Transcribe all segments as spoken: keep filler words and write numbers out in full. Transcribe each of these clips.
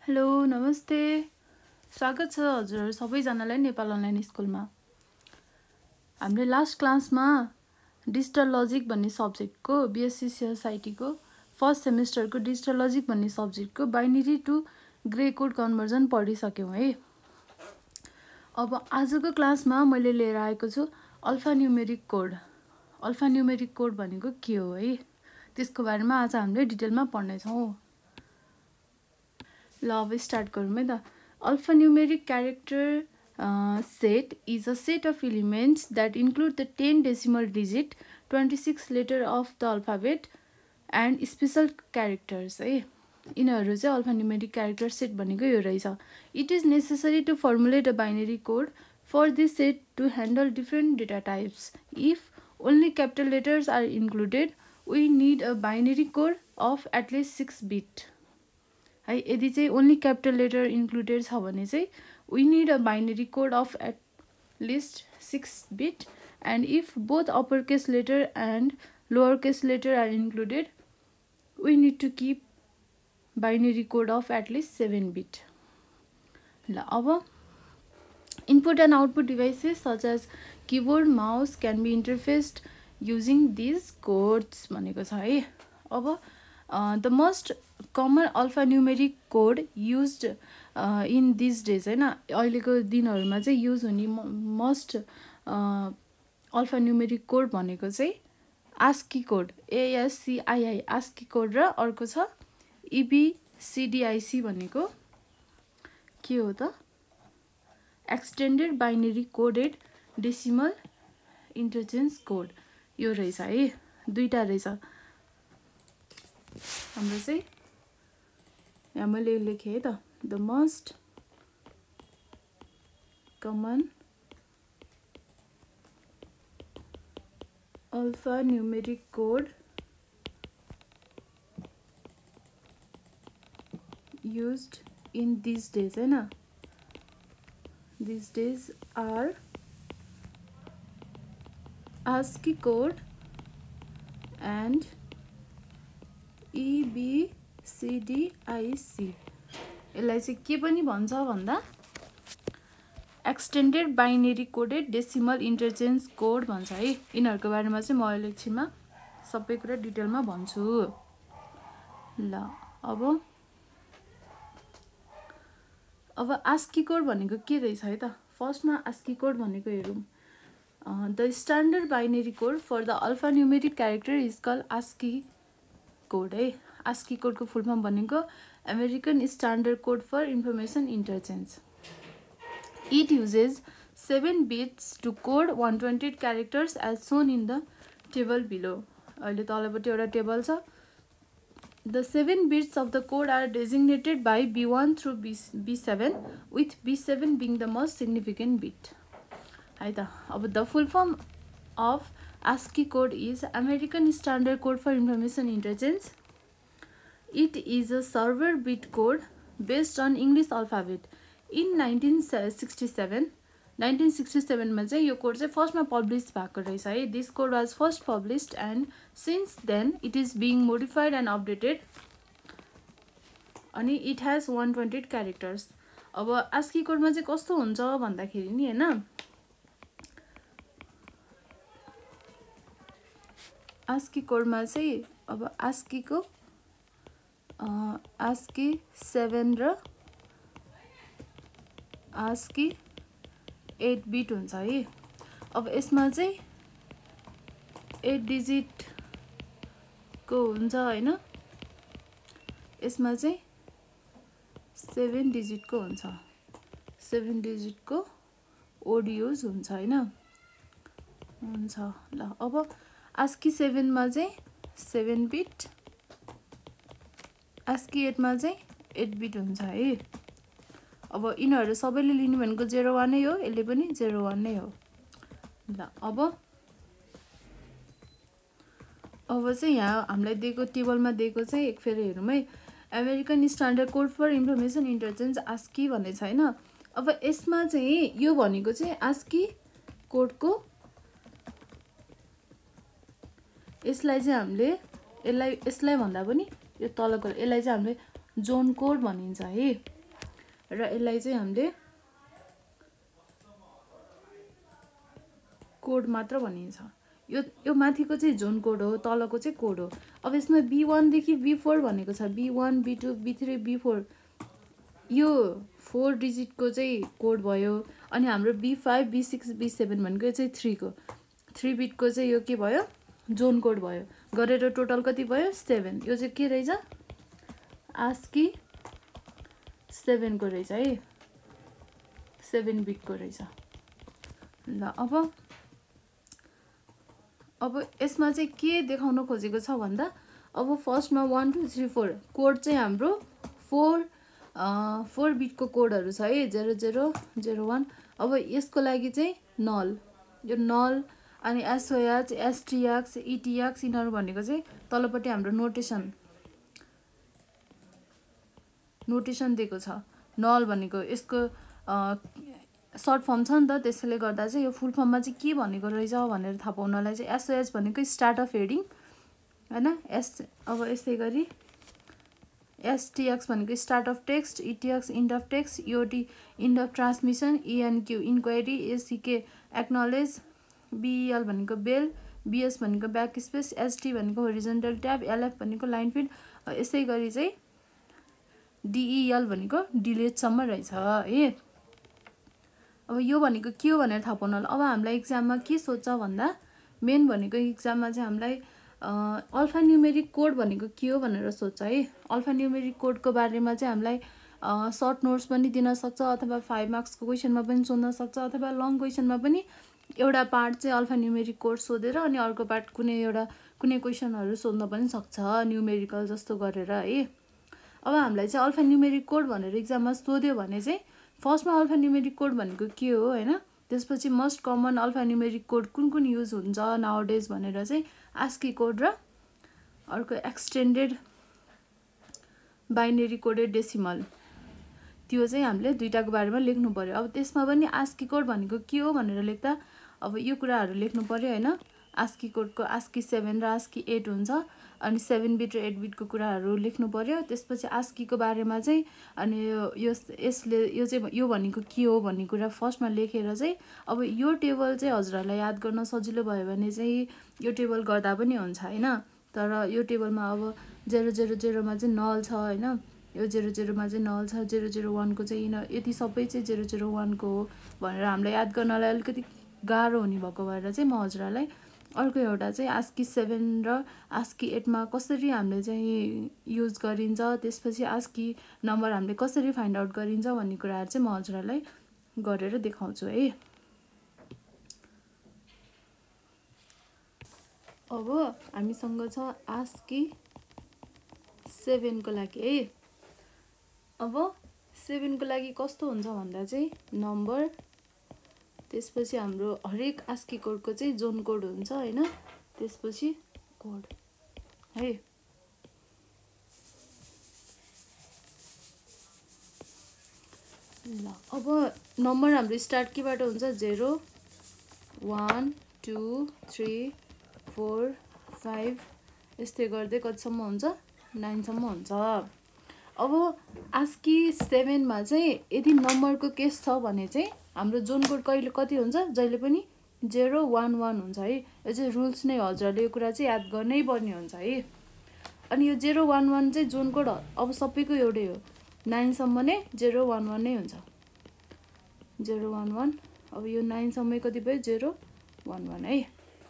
Hello नमस्ते स्वागत छ हजुर सबैजनालाई नेपाल अनलाइन स्कुलमा। हामीले लास्ट क्लासमा डिजिटल लजिक भन्ने सब्जेक्टको बीएससी सोसाइटीको फर्स्ट सेमेस्टरको डिजिटल लजिक भन्ने सब्जेक्टको binary to gray code conversion पढिसक्यौँ है। अब आजको क्लासमा मैले लिएर आएको छु alpha numeric code. Alpha numeric code भनेको के हो है, त्यसको बारेमा आज हामीले डिटेलमा पढ्नेछौँ। ल अब स्टार्ट गरौँ है त। Alphanumeric character uh, set is a set of elements that include the ten decimal digit, twenty-six letter of the alphabet and special characters है। यिनीहरू चाहिँ alphanumeric character set भनेको यो रहेछ। It is necessary to formulate a binary code for this set to handle different data types. If only capital letters are included, we need a binary code of at least six bit है। यदि चाहिँ only capital letter included छ भने चाहिँ we need a binary code of at least six bit and if both upper case letter and lower case letter are included we need to keep binary code of at least seven bit. ल अब input and output devices such as keyboard mouse can be interfaced using these codes भनेको छ है। अब the most common alphanumeric code used in this days होइन, अहिलेको दिनहरूमा चाहिँ युज हुने मोस्ट अल्फान्युमेरिक कोड भनेको चाहिँ ASCII code ASCII ASCII code र अर्को छ इबीसीडीआईसी भनेको के हो त extended binary coded decimal interchange code. यो रहेछ है, दुईटा रहेछ हाम्रो चाहिँ। यहाँ मैले लेखेँ है त the most common alpha numeric code used in these days है ना, these days are ASCII code and E B C D I C। यसलाई चाहिँ के पनि भन्छ भन्दा extended binary coded decimal interchange code भन्छ है। यिनीहरूको बारेमा चाहिँ म अहिले एकछिनमा सबै कुरा डिटेलमा भन्छु। ल अब अब आस्की कोड भनेको के रहेछ है त। फर्स्टमा आस्की कोड भनेको हेरौँ। The standard binary code for the alpha numeric character is call ASCII code है। आस्की कोडको फुल फर्म भनेको American standard code for information interchange. It uses seven bits to code one twenty eight characters as shown in the table below. अहिले तलपट्टि एउटा table छ। The seven bits of the code are designated by B one through B B seven with B seven being the most significant bit है त। अब the full form of ASCII code is American Standard Code for Information Interchange. It is a server bit code based on English alphabet. In nineteen sixty-seven, nineteen sixty-seven मा चाहिँ यो code चाहिँ फर्स्टमा publish भएको रहेछ है। This code was first published and since then it is being modified and updated अनि it has one twenty eight characters. अब ASCII कोडमा चाहिँ कस्तो हुन्छ भन्दाखेरि नि होइन, आस्की कोडमा चाहिँ अब आस्कीको आस्की सेभेन र आस्की एट बिट हुन्छ है। अब यसमा चाहिँ एट डिजिटको हुन्छ होइन, यसमा चाहिँ सेभेन डिजिटको हुन्छ। सेभेन डिजिटको ओडियोज हुन्छ होइन हुन्छ। ल अब आस्की सेभेनमा चाहिँ सेभेन बिट, आस्की एटमा चाहिँ एट बिट हुन्छ है। अब यिनीहरू सबैले लिनु भनेको जेरो वान नै हो, यसले पनि जेरो वान नै हो। ल अब अब चाहिँ यहाँ हामीलाई दिएको टेबलमा दिएको चाहिँ एक फेरि हेरौँ है। American standard code for information interchange ASCII भन्ने छ होइन। अब यसमा चाहिँ यो भनेको चाहिँ आस्की कोडको यसलाई चाहिँ हामीले यसलाई यसलाई भन्दा पनि यो तलको यसलाई चाहिँ हामीले जोन कोड भनिन्छ है। र यसलाई चाहिँ हामीले कोड मात्र भनिन्छ। यो यो माथिको चाहिँ जोन कोड हो, तलको चाहिँ कोड हो। अब यसमा बी वन देखि बी फोर भनेको छ, B one B two B three B four, यो फोर डिजिटको चाहिँ कोड भयो। अनि हाम्रो B five B six B seven भनेको यो चाहिँ थ्रीको थ्री बिटको चाहिँ यो के भयो, जोन कोड भयो। गरेर टोटल कति भयो, सेभेन। यो चाहिँ के रहेछ, आस्की सेभेनको रहेछ है, सेभेन बिटको रहेछ। ल अब अब यसमा चाहिँ के देखाउन खोजेको छ भन्दा, अब फर्स्टमा one two three four code चाहिँ हाम्रो फोर फोर बिटको कोडहरू छ है, जेरो जेरो जेरो वान। अब यसको लागि चाहिँ नल, यो नल अनि एसओएच एसटिएक्स इटिएक्स यिनीहरू भनेको चाहिँ तलपट्टि हाम्रो नोटेसन नोटेसन दिएको छ। नल भनेको यसको सर्ट फर्म छ नि त, त्यसैले गर्दा चाहिँ यो फुल फर्ममा चाहिँ के भनेको रहेछ भनेर थाहा पाउनलाई चाहिँ एसओएच भनेको स्टार्ट अफ हेडिङ हैन, एस अब यसै गरी एसटिएक्स भनेको start of text, ETX end of text, EOT end of transmission, ENQ enquiry, ACK acknowledge, BEL भनेको बेल, बिएस भनेको ब्याक स्पेस, एसटी भनेको होरिजोन्टल ट्याब, एलएफ भनेको लाइन फिड, यसै गरी चाहिँ डिइएल भनेको डिलिटसम्म रहेछ है। अब यो भनेको के हो भनेर थाहा पाउन, अब हामीलाई इक्जाममा के सोध्छ भन्दा, मेन भनेको इक्जाममा चाहिँ हामीलाई अल्फा न्युमेरिक कोड भनेको के हो भनेर सोध्छ है। अल्फा न्युमेरिक कोडको बारेमा चाहिँ हामीलाई सर्ट नोट्स पनि दिन सक्छ, अथवा फाइभ मार्क्सको क्वेसनमा पनि सोध्न सक्छ, अथवा लङ क्वेसनमा पनि एउटा पार्ट चाहिँ अल्फा न्युमेरिक कोड सोधेर अनि अर्को पार्ट कुनै एउटा कुनै क्वेसनहरू सोध्न पनि सक्छ न्युमेरिकल जस्तो गरेर है। अब हामीलाई चाहिँ अल्फा न्युमेरिक कोड भनेर इक्जाममा सोध्यो भने चाहिँ फर्स्टमा अल्फा न्युमेरिक कोड भनेको के हो हैन, त्यसपछि most common alpha numeric code कुन कुन युज हुन्छ नाउडेज भनेर चाहिँ आस्की कोड र अर्को एक्सटेन्डेड बाइनेरी कोडेड डेसिमल, त्यो चाहिँ हामीले दुईटाको बारेमा लेख्नु पर्यो। अब त्यसमा पनि आस्की कोड भनेको के हो भनेर लेख्दा अब यो कुराहरू लेख्नु पर्यो हैन। आस्की कोडको आस्की सेभेन र आस्की एट हुन्छ, अनि सेभेन बिट र एट बिटको कुराहरू लेख्नु पर्यो। त्यसपछि आस्कीको बारेमा चाहिँ अनि यो यसले यो चाहिँ यो भनेको के हो भन्ने कुरा फर्स्टमा लेखेर चाहिँ अब यो टेबल चाहिँ हजुरहरूलाई याद गर्न सजिलो भयो भने चाहिँ यो टेबल गर्दा पनि हुन्छ हैन। तर यो टेबलमा अब जेरो जेरो जेरोमा चाहिँ नल छ हैन, यो जेरो जेरोमा चाहिँ नल छ, जेरो जेरो वानको चाहिँ यिन यति सबै चाहिँ जेरो जेरो वानको हो भनेर हामीलाई याद गर्नलाई अलिकति गाह्रो हुने भएको भएर चाहिँ म हजुरहरूलाई अर्को एउटा चाहिँ आस्की सेभेन र आस्की एटमा कसरी हामीले चाहिँ युज गरिन्छ, त्यसपछि आस्की नम्बर हामीले कसरी फाइन्ड आउट गरिन्छ भन्ने कुराहरू चाहिँ म हजुरहरूलाई गरेर देखाउँछु है। अब हामीसँग छ आस्की सेभेनको लागि है। अब सेभेनको लागि कस्तो हुन्छ भन्दा चाहिँ नम्बर, त्यसपछि हाम्रो हरेक आस्की कोडको चाहिँ जोन कोड हुन्छ हैन, त्यसपछि कोड है। ल अब नम्बर हाम्रो स्टार्ट केबाट हुन्छ, zero one two three four five यस्तै गर्दै कतिसम्म हुन्छ, नाइनसम्म हुन्छ। अब आस्की सेभेनमा चाहिँ यदि नम्बरको केस छ भने चाहिँ हाम्रो जोन कोड कहिले कति हुन्छ, जहिले पनि जेरो वान वान हुन्छ है। यो चाहिँ रुल्स नै, हजुरहरूले यो कुरा चाहिँ याद गर्नै पर्ने हुन्छ है। अनि यो जेरो वान वान चाहिँ जोन कोड अब सबैको एउटै हो, नाइनसम्म नै जेरो वान वान नै हुन्छ, जेरो वान वान। अब यो नाइनसम्म कति भयो, जेरो वान वान है।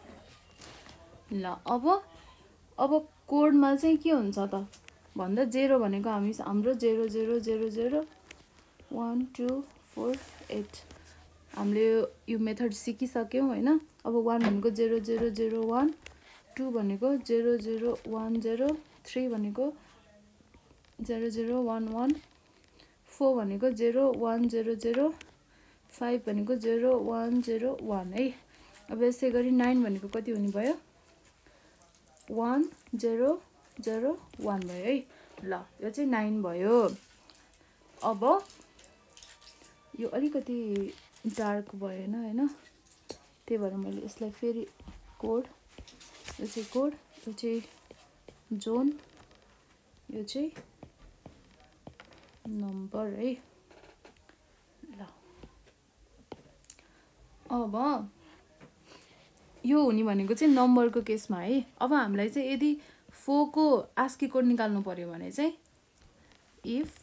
ल अब अब कोडमा चाहिँ के हुन्छ त भन्दा, जेरो भनेको हामी हाम्रो zero zero zero zero one two four eight हामीले यो मेथड सिकिसक्यौँ हैन। अब वान भनेको zero zero zero one, two भनेको zero zero one zero, three भनेको zero zero one one, four भनेको zero one zero zero, five भनेको जेरो वान जेरो वान है। अब यसै गरी नाइन भनेको कति हुने भयो, वान जेरो जेरो वान भयो है। ल यो चाहिँ नाइन भयो। अब यो अलिकति डार्क भएन हैन, त्यही भएर मैले यसलाई फेरि कोड, यो चाहिँ कोड, यो चाहिँ जोन, यो चाहिँ नम्बर है। ल अब यो हुने भनेको चाहिँ नम्बरको केसमा है। अब हामीलाई चाहिँ यदि फोरको आस्की कोड निकाल्नु पर्यो भने चाहिँ इफ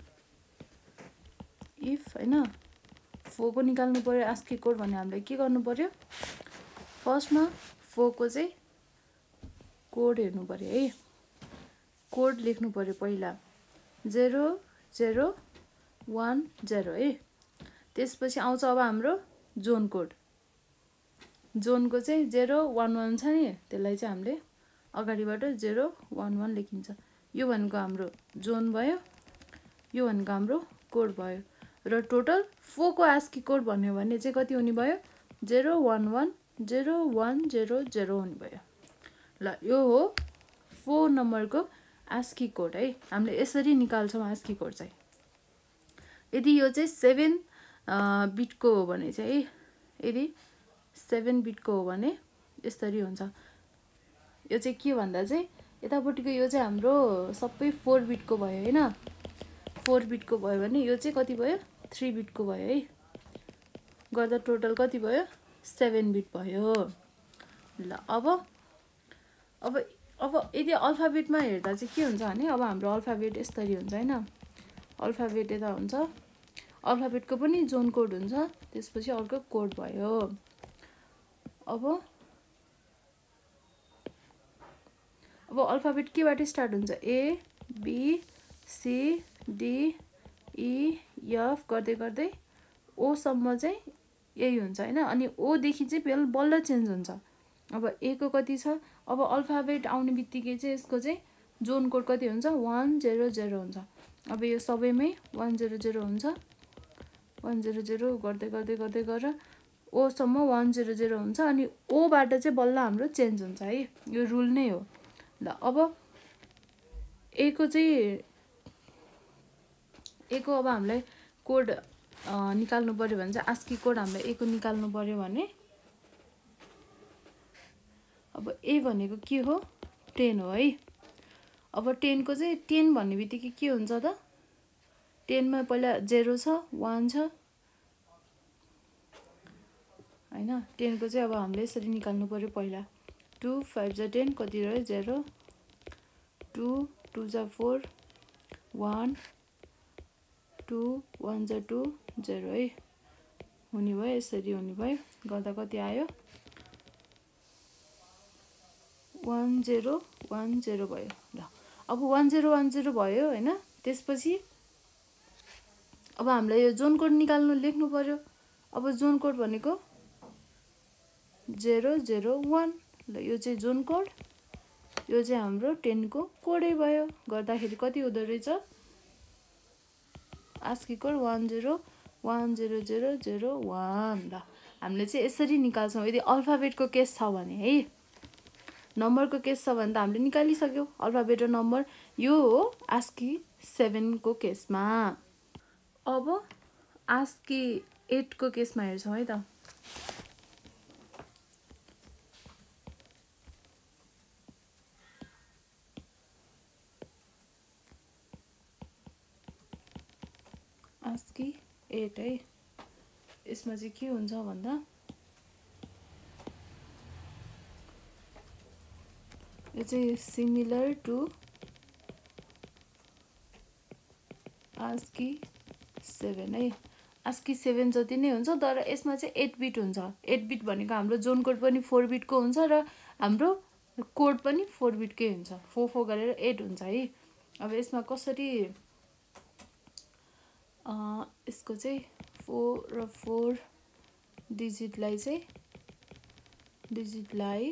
इफ हैन फोरको निकाल्नु पर्यो आस्की कोड भने हामीले के गर्नु पर्यो, फर्स्टमा फोरको चाहिँ कोड हेर्नु पर्यो है। कोड लेख्नु पर्यो पहिला जेरो जेरो वान जेरो है। त्यसपछि आउँछ अब हाम्रो जोन कोड। जोनको चाहिँ जेरो वान वान छ नि, त्यसलाई चाहिँ हामीले अगाडिबाट जेरो वान वान लेखिन्छ। यो भनेको हाम्रो जोन भयो, यो भनेको हाम्रो कोड भयो र टोटल फोरको आस्की कोड भन्यो भने चाहिँ कति हुने भयो, zero one one zero one zero zero हुने भयो। ल यो हो फोर नम्बरको आस्की कोड है। हामीले यसरी निकाल्छौँ आस्की कोड चाहिँ। यदि यो चाहिँ सेभेन बिटको हो भने चाहिँ, यदि सेभेन बिटको हो भने यसरी हुन्छ। यो चाहिँ के भन्दा चाहिँ यतापट्टिको यो चाहिँ हाम्रो सबै फोर बिटको भयो हैन। फोर बिटको भयो भने यो चाहिँ कति भयो, थ्री बिटको भयो है। गर्दा टोटल कति भयो, सेभेन बिट भयो। ल अब अब अब यदि अल्फाबेटमा हेर्दा चाहिँ के हुन्छ भने अब हाम्रो अल्फाबेट यसरी हुन्छ हैन। अल्फाबेट यता हुन्छ, अल्फाबेटको पनि जोन कोड हुन्छ, त्यसपछि अर्को कोड भयो। अब अब अल्फाबेट केबाट स्टार्ट हुन्छ, A B C D E F गर्दै गर्दै ओ सम्म चाहिँ यही हुन्छ हैन। अनि ओ देखि चाहिँ बल्ल चेन्ज हुन्छ। अब ए को कति छ, अब अल्फाबेट आउने बित्तिकै चाहिँ यसको चाहिँ जोन कोड कति हुन्छ, वान जेरो जेरो हुन्छ। अब यो सबैमै वान जेरो जेरो हुन्छ, वान जेरो जेरो गर्दै गर्दै गर्दै गरेर ओ सम्म वान जेरो जेरो हुन्छ। अनि ओबाट चाहिँ बल्ल हाम्रो चेन्ज हुन्छ है, यो रुल नै हो। ल अब ए को चाहिँ ए को अब हामीलाई कोड निकाल्नु पर्यो भने चाहिँ आस्की कोड हामीलाई ए को निकाल्नु पर्यो भने अब ए भनेको के हो, टेन हो है। अब टेन को चाहिँ टेन भन्ने बित्तिकै के हुन्छ त, टेनमा पहिला जेरो छ, वान छ हैन। टेन को चाहिँ अब हामीले यसरी निकाल्नु पर्यो पहिला। टू फाइभ जा टेन कति रह्यो, जेरो। टू टू जा फोर, वान। टू वान जा टू, जेरो है। हुने भयो, यसरी हुने भयो। गर्दा कति आयो, वान जेरो वान जेरो भयो। ल अब वान जेरो वान जेरो भयो हैन। त्यसपछि अब हामीलाई यो जोन कोड निकाल्नु लेख्नु पर्यो। अब जोन कोड भनेको जेरो जेरो वान। ल यो चाहिँ जोन कोड, यो चाहिँ हाम्रो टेन को कोडै भयो। गर्दाखेरि कति हुँदो रहेछ, ASCII code one zero one zero zero zero one. ल हामीले चाहिँ यसरी निकाल्छौँ यदि अल्फाबेटको केस छ भने है। नम्बरको केस छ भने त हामीले निकालिसक्यौँ अल्फाबेट र नम्बर। यो हो आस्की सेभेनको केसमा। अब आस्की एटको केसमा हेर्छौँ है त। आस्की एट है। यसमा चाहिँ के हुन्छ भन्दा यो चाहिँ सिमिलर टु आस्की सेभेन है। आस्की सेभेन जति नै हुन्छ, तर यसमा चाहिँ एट बिट हुन्छ। एट बिट भनेको हाम्रो जोन कोड पनि फोर बिटको हुन्छ र हाम्रो कोड पनि फोर बिटकै हुन्छ। फोर फोर गरेर एट हुन्छ है। अब यसमा कसरी यसको चाहिँ फोर र फोर डिजिटलाई चाहिँ डिजिटलाई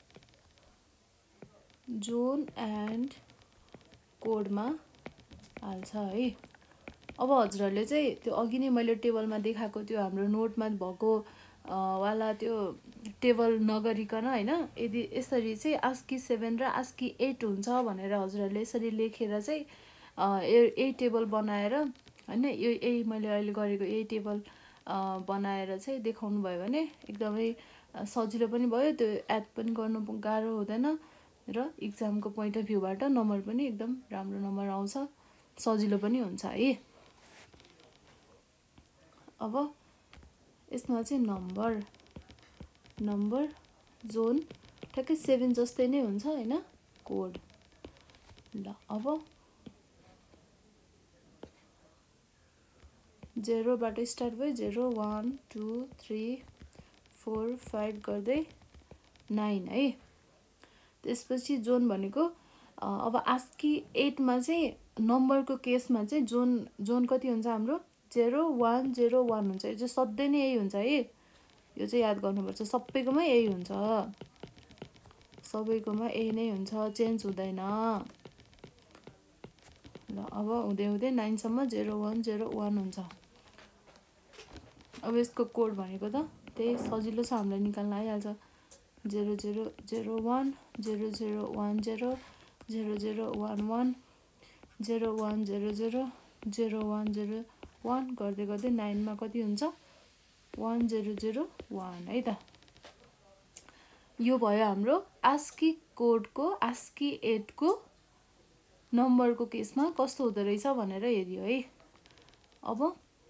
जोन एन्ड कोडमा हाल्छ है। अब हजुरहरूले चाहिँ त्यो अघि नै मैले टेबलमा देखाएको त्यो हाम्रो नोटमा भएको वाला त्यो टेबल नगरिकन हैन, यदि यसरी चाहिँ आस्की सेभेन र आस्की एट हुन्छ भनेर हजुरहरूले यसरी लेखेर चाहिँ यही टेबल बनाएर हैन, यो यही मैले अहिले गरेको यही टेबल बनाएर चाहिँ देखाउनु भयो भने एकदमै सजिलो पनि भयो। त्यो एड पनि गर्नु गाह्रो हुँदैन र इक्जामको पोइन्ट अफ भ्यूबाट नम्बर पनि एकदम राम्रो नम्बर आउँछ। सजिलो पनि हुन्छ है। अब यसमा चाहिँ नम्बर नम्बर जोन ठ्याक्कै सेभेन जस्तै नै हुन्छ हैन, कोड। ल अब जेरोबाट स्टार्ट भयो, zero one two three four five गर्दै नाइन है। त्यसपछि जोन भनेको अब आस्की एटमा चाहिँ नम्बरको केसमा चाहिँ जोन जोन कति हुन्छ हाम्रो, जेरो वान जेरो वान हुन्छ। यो चाहिँ सधैँ नै यही हुन्छ है, यो चाहिँ याद गर्नुपर्छ। सबैकोमा यही हुन्छ, सबैकोमा यही नै हुन्छ, चेन्ज हुँदैन। ल अब हुँदै हुँदै नाइनसम्म जेरो वान जेरो वान हुन्छ। अब यसको कोड भनेको त त्यही सजिलो छ, हामीलाई निकाल्न आइहाल्छ। Zero zero zero one zero zero one zero zero zero one one zero one zero zero zero one zero one गर्दै गर्दै नाइनमा कति हुन्छ, वान जेरो जेरो वान है त। यो भयो हाम्रो आस्की कोडको आस्की एटको नम्बरको केसमा कस्तो हुँदो रहेछ भनेर हेरियो है। अब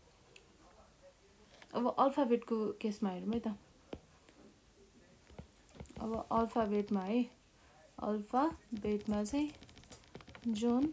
अब अल्फाबेटको केसमा हेरौँ है त। अब अल्फाबेटमा है, अल्फाबेटमा चाहिँ जोन,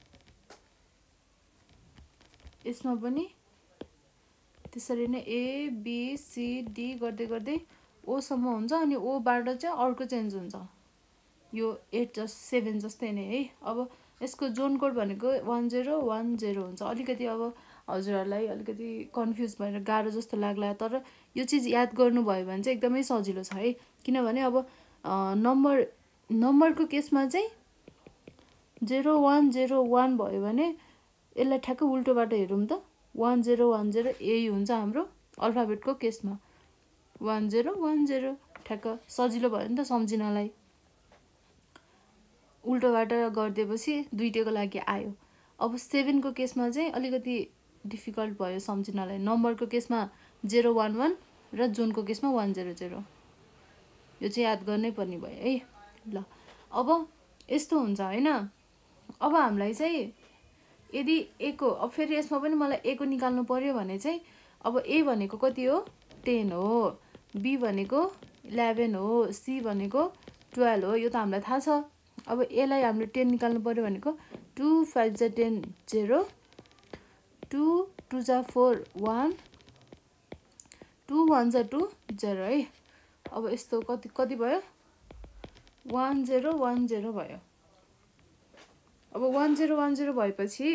यसमा पनि त्यसरी नै ए बी सी डी गर्दै गर्दै ओसम्म हुन्छ, अनि ओबाट चाहिँ अर्को चेन्ज हुन्छ। यो एट जस्ट सेभेन जस्तै नै है। अब यसको जोन कोड भनेको वान जेरो वान जेरो हुन्छ। अलिकति अब हजुरहरूलाई अलिकति कन्फ्युज भएर गाह्रो जस्तो लाग्ला, तर यो चिज याद गर्नुभयो भने चाहिँ एकदमै सजिलो छ है। किनभने अब नम्बर नम्बरको केसमा चाहिँ जेरो वान जेरो वान भयो भने यसलाई ठ्याक्कै उल्टोबाट हेरौँ त, वान जेरो वान जेरो यही हुन्छ हाम्रो अल्फाबेटको केसमा, वान जेरो वान जेरो ठ्याक्क सजिलो भयो नि त सम्झिनलाई। उल्टोबाट गरिदिएपछि दुइटैको लागि आयो। अब सेभेनको केसमा चाहिँ अलिकति डिफिकल्ट भयो सम्झिनलाई। नम्बरको केसमा जेरो वान वान र जोनको केसमा वान जेरो जेरो, यो चाहिँ याद गर्नै पर्ने भयो है। ल अब यस्तो हुन्छ होइन। अब हामीलाई चाहिँ यदि ए को, अब फेरि यसमा पनि मलाई ए को निकाल्नु पर्यो भने चाहिँ अब ए भनेको कति हो, टेन हो, बी भनेको इलेभेन हो, सी भनेको टुवेल्भ हो, यो त हामीलाई थाहा छ। अब एलाई हामीले टेन निकाल्नु पर्यो भनेको टू फाइभ जा टेन जेरो, टू टू जा फोर वान, टू वान जा टू जेरो है। अब यस्तो कति कति भयो, वान जेरो वान जेरो भयो। अब वान जेरो वान जेरो भएपछि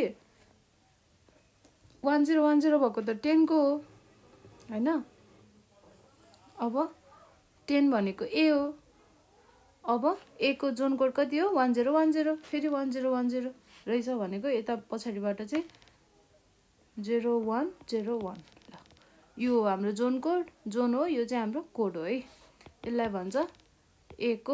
वान जेरो वान जेरो भएको त टेनको हो होइन। अब टेन भनेको ए हो। अब ए को जोन कोड कति हो, वान जेरो वान जेरो, फेरि वान जेरो वान जेरो रहेछ भनेको यता पछाडिबाट चाहिँ जेरो वान जेरो वान। ल यो हाम्रो जोन कोड जोन हो, यो चाहिँ हाम्रो कोड हो है। यसलाई भन्छ ए को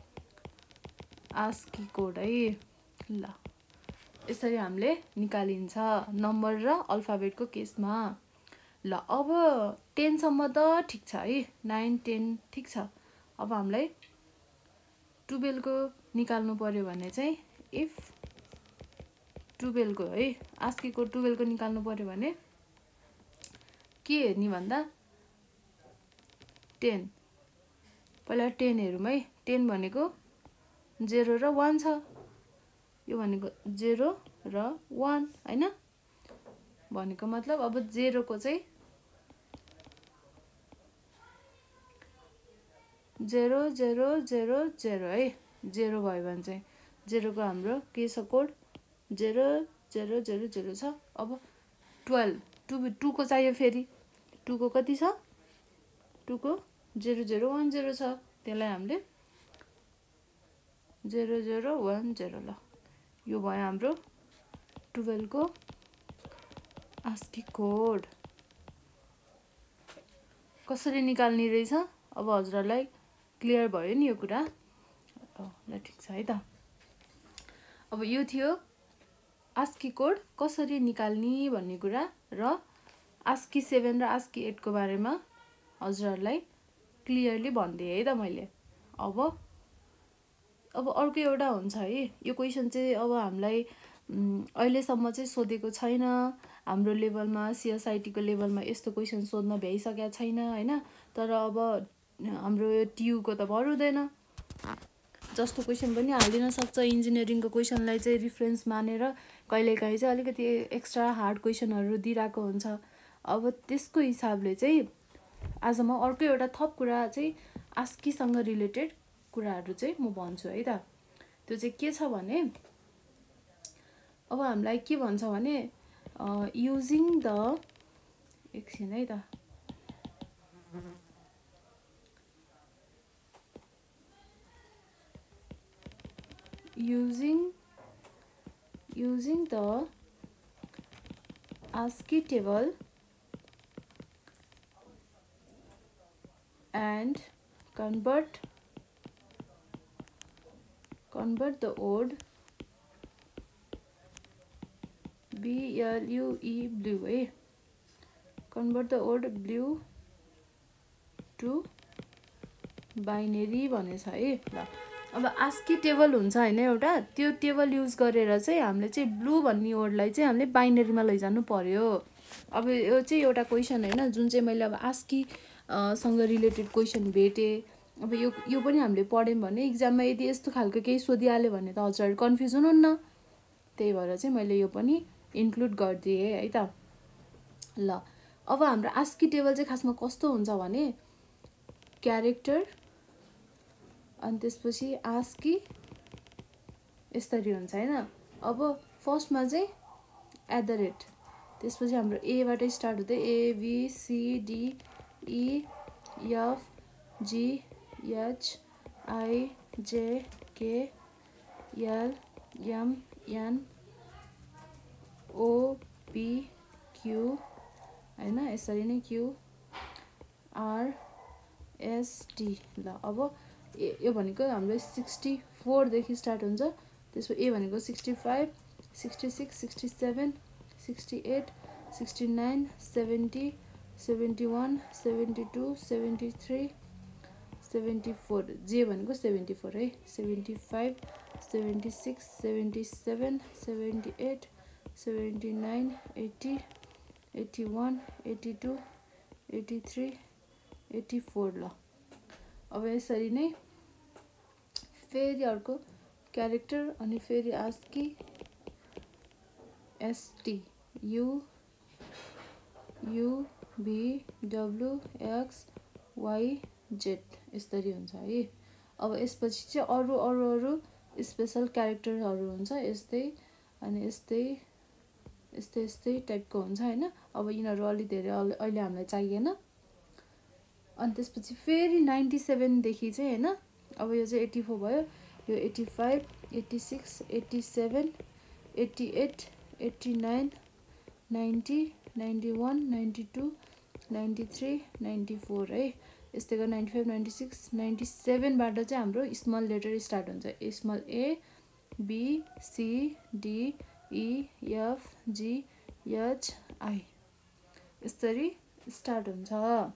आस्की कोड है। ल यसरी हामीले निकालिन्छ नम्बर र अल्फाबेटको केसमा। ल अब टेनसम्म त ठिक छ है, नाइन टेन ठिक छ। अब हामीलाई टुवेल्भको निकाल्नु पर्यो भने चाहिँ इफ टुवेल्भको है, आस्की कोड टुवेल्भको निकाल्नु पर्यो भने के हेर्ने भन्दा टेन, पहिला टेन हेरौँ है। टेन भनेको जेरो र वान छ, यो भनेको जेरो र वान होइन। भनेको मतलब अब जेरोको चाहिँ जेरो जेरो जेरो जेरो है, जेरो भयो भने चाहिँ जेरोको हाम्रो के छ code, zero zero zero zero छ। अब टुवेल्भ टु टूको चाहियो, फेरि टूको कति छ, टूको जेरो जेरो वान जेरो छ, त्यसलाई हामीले जेरो जेरो वान जेरो। ल यो भयो हाम्रो टुवेल्भको आस्की कोड। कसरी निकाल्ने रहेछ अब हजुरहरूलाई क्लियर भयो नि यो कुरा। ल ठिक छ है त। अब यो थियो आस्की कोड कसरी निकाल्ने भन्ने कुरा र आस्की सेभेन र आस्की एटको बारेमा हजुरहरूलाई क्लियरली भनिदिएँ है त मैले। अब अब अर्को एउटा हुन्छ है, यो क्वेसन चाहिँ अब हामीलाई अहिलेसम्म चाहिँ सोधेको छैन हाम्रो लेभलमा सिएसआइटीको लेभलमा यस्तो क्वेसन सोध्न भ्याइसकेको छैन हैन तर अब हाम्रो यो टियुको त भर हुँदैन जस्तो क्वेसन पनि हालिदिन सक्छ इन्जिनियरिङको क्वेसनलाई चाहिँ रिफरेन्स मानेर कहिलेकाहीँ चाहिँ अलिकति एक्स्ट्रा हार्ड क्वेसनहरू दिइरहेको हुन्छ अब त्यसको हिसाबले चाहिँ आज म अर्को एउटा थप कुरा चाहिँ आस्कीसँग रिलेटेड कुराहरू चाहिँ म भन्छु है त त्यो चाहिँ के छ भने अब हामीलाई के भन्छ भने युजिङ द एकछिन है त using using the ASCII table and convert convert the word B L U E blue eh? convert the word blue to binary भनेछ है ल अब आस्की टेबल हुन्छ हैन एउटा त्यो टेबल युज गरेर चाहिँ हामीले चाहिँ ब्लू भन्ने वर्डलाई चाहिँ हामीले बाइनरीमा लैजानु पर्यो अब यो चाहिँ एउटा क्वेसन हैन जुन चाहिँ मैले अब आस्की सँग रिलेटेड क्वेसन भेटे अब यो यो पनि हामीले पढ्यौं भने एक्जाममा यदि यस्तो खालको केही सोधिहाल्यो भने त हजुर कन्फ्युजन हुन्न त्यही भएर चाहिँ मैले यो पनि इन्क्लुड गर्दिए है त ल अब हाम्रो आस्की टेबल चाहिँ खासमा कस्तो हुन्छ भने क्यारेक्टर अनि त्यसपछि आस्की यसरी हुन्छ हैन अब फर्स्टमा चाहिँ एट द रेट त्यसपछि हाम्रो ए बाटै स्टार्ट हुँदै A B C D E F G H I J K L M N O P Q हैन यसरी नै क्यू आर एस टी ल अब यो भनेको हाम्रो सिक्सटी फोर देखि स्टार्ट हुन्छ त्यसपछि ए भनेको sixty five sixty six sixty seven sixty eight sixty nine seventy seventy one seventy two seventy three seventy four J भनेको सेभेन्टी फोर है seventy five seventy six seventy seven seventy eight seventy nine eighty eighty one eighty two eighty three eighty four ल अब यसरी नै फेरि अर्को character अनि फेरि ASCII S T U U V W X Y Z यसरी हुन्छ है अब यसपछि चाहिँ अरु अरु अरु स्पेशल क्यारेक्टरहरू हुन्छ यस्तै अनि यस्तै यस्तै यस्तै टाइपको हुन्छ हैन अब यिनीहरू अलि धेरै अहिले हामीलाई चाहिएन अनि त्यसपछि फेरि नाइन्टी सेभेन देखि चाहिँ हैन अब यो चाहिँ एटी फोर भयो यो eighty five eighty six eighty seven eighty eight eighty nine ninety ninety one ninety two ninety three ninety four है यस्तै गरी ninety five ninety six ninety seven बाट चाहिँ हाम्रो स्मल लेटर स्टार्ट हुन्छ small A B C D E F G H I यसरी start हुन्छ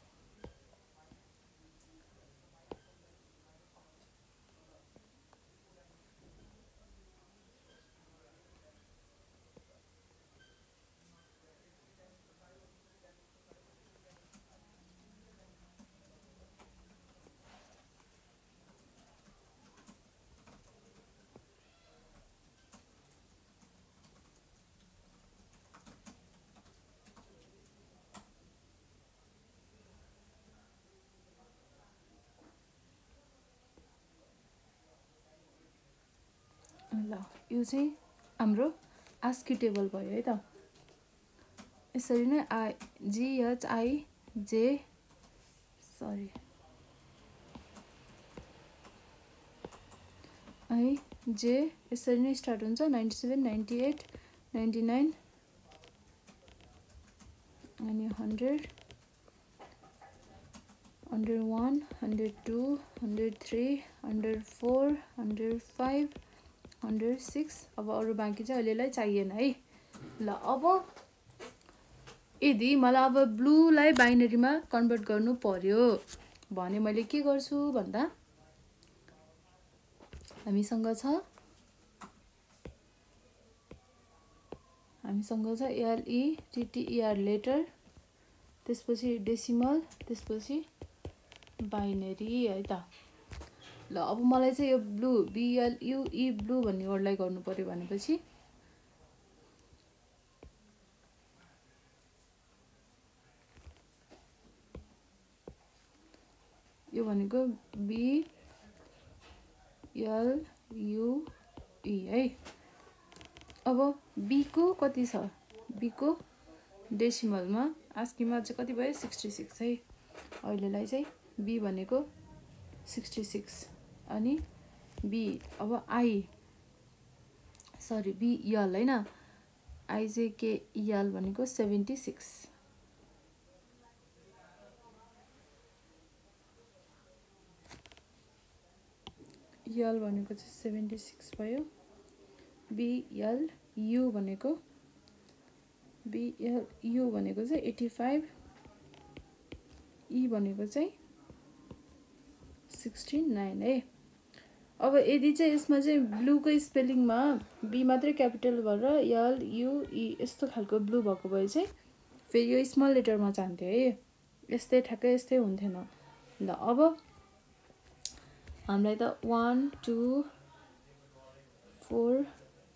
ल यो चाहिँ हाम्रो आस्की टेबल भयो है त यसरी नै I G H I J sorry I J यसरी नै स्टार्ट हुन्छ ninety seven ninety eight ninety nine अनि hundred hundred one hundred two hundred three hundred four hundred five hundred six अब अरू बाँकी चाहिँ अहिलेलाई चाहिएन है ल अब यदि मलाई अब ब्लूलाई बाइनरीमा कन्भर्ट गर्नु पर्यो भने मैले के गर्छु भन्दा हामीसँग छ हामीसँग छ एलइटिटिइआर लेटर, त्यसपछि डेसिमल, त्यसपछि बाइनरी है त। ल अब मलाई चाहिँ यो ब्लू बिएलयुई ब्लू भन्ने वर्डलाई गर्नु पर्यो भनेपछि यो भनेको बी एल यु ई है। अब बी को कति छ, बी को डेसिमलमा आस्कीमा चाहिँ कति भयो सिक्सटी सिक्स है। अहिलेलाई चाहिँ बी भनेको सिक्सटी सिक्स अनि बी अब आई सरी बी यल हैन, आइजेके यल भनेको सेभेन्टी सिक्स। यल भनेको चाहिँ सेभेन्टी सिक्स भयो। बिएल यु भनेको बिएल यु भनेको चाहिँ एटी फाइभ, ई भनेको चाहिँ सिक्सटी नाइन है। अब यदि चाहिँ यसमा चाहिँ ब्लूको स्पेलिङमा बी मात्रै क्यापिटल भएर यल युई यस्तो खालको ब्लू भएको भए चाहिँ फेरि यो स्मल लेटरमा जान्थ्यो है, यस्तै ठ्याक्कै यस्तै हुन्थेन। ल अब हामीलाई त one two four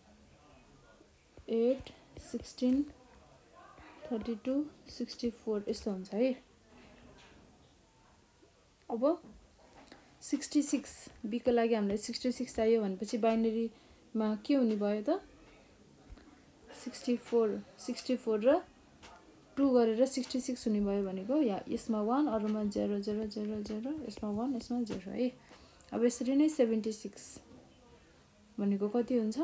eight sixteen thirty two sixty four यस्तो हुन्छ है। अब सिक्सटी सिक्स बीको लागि हामीलाई सिक्सटी सिक्स चाहियो भनेपछि बाइनरीमा के हुने भयो त सिक्सटी फोर सिक्सटी फोर र टू गरेर सिक्सटी सिक्स हुने भयो भनेको या यसमा वान अरूमा जेरो जेरो जेरो जेरो यसमा वान यसमा जेरो है। अब यसरी नै सेभेन्टी सिक्स भनेको कति हुन्छ,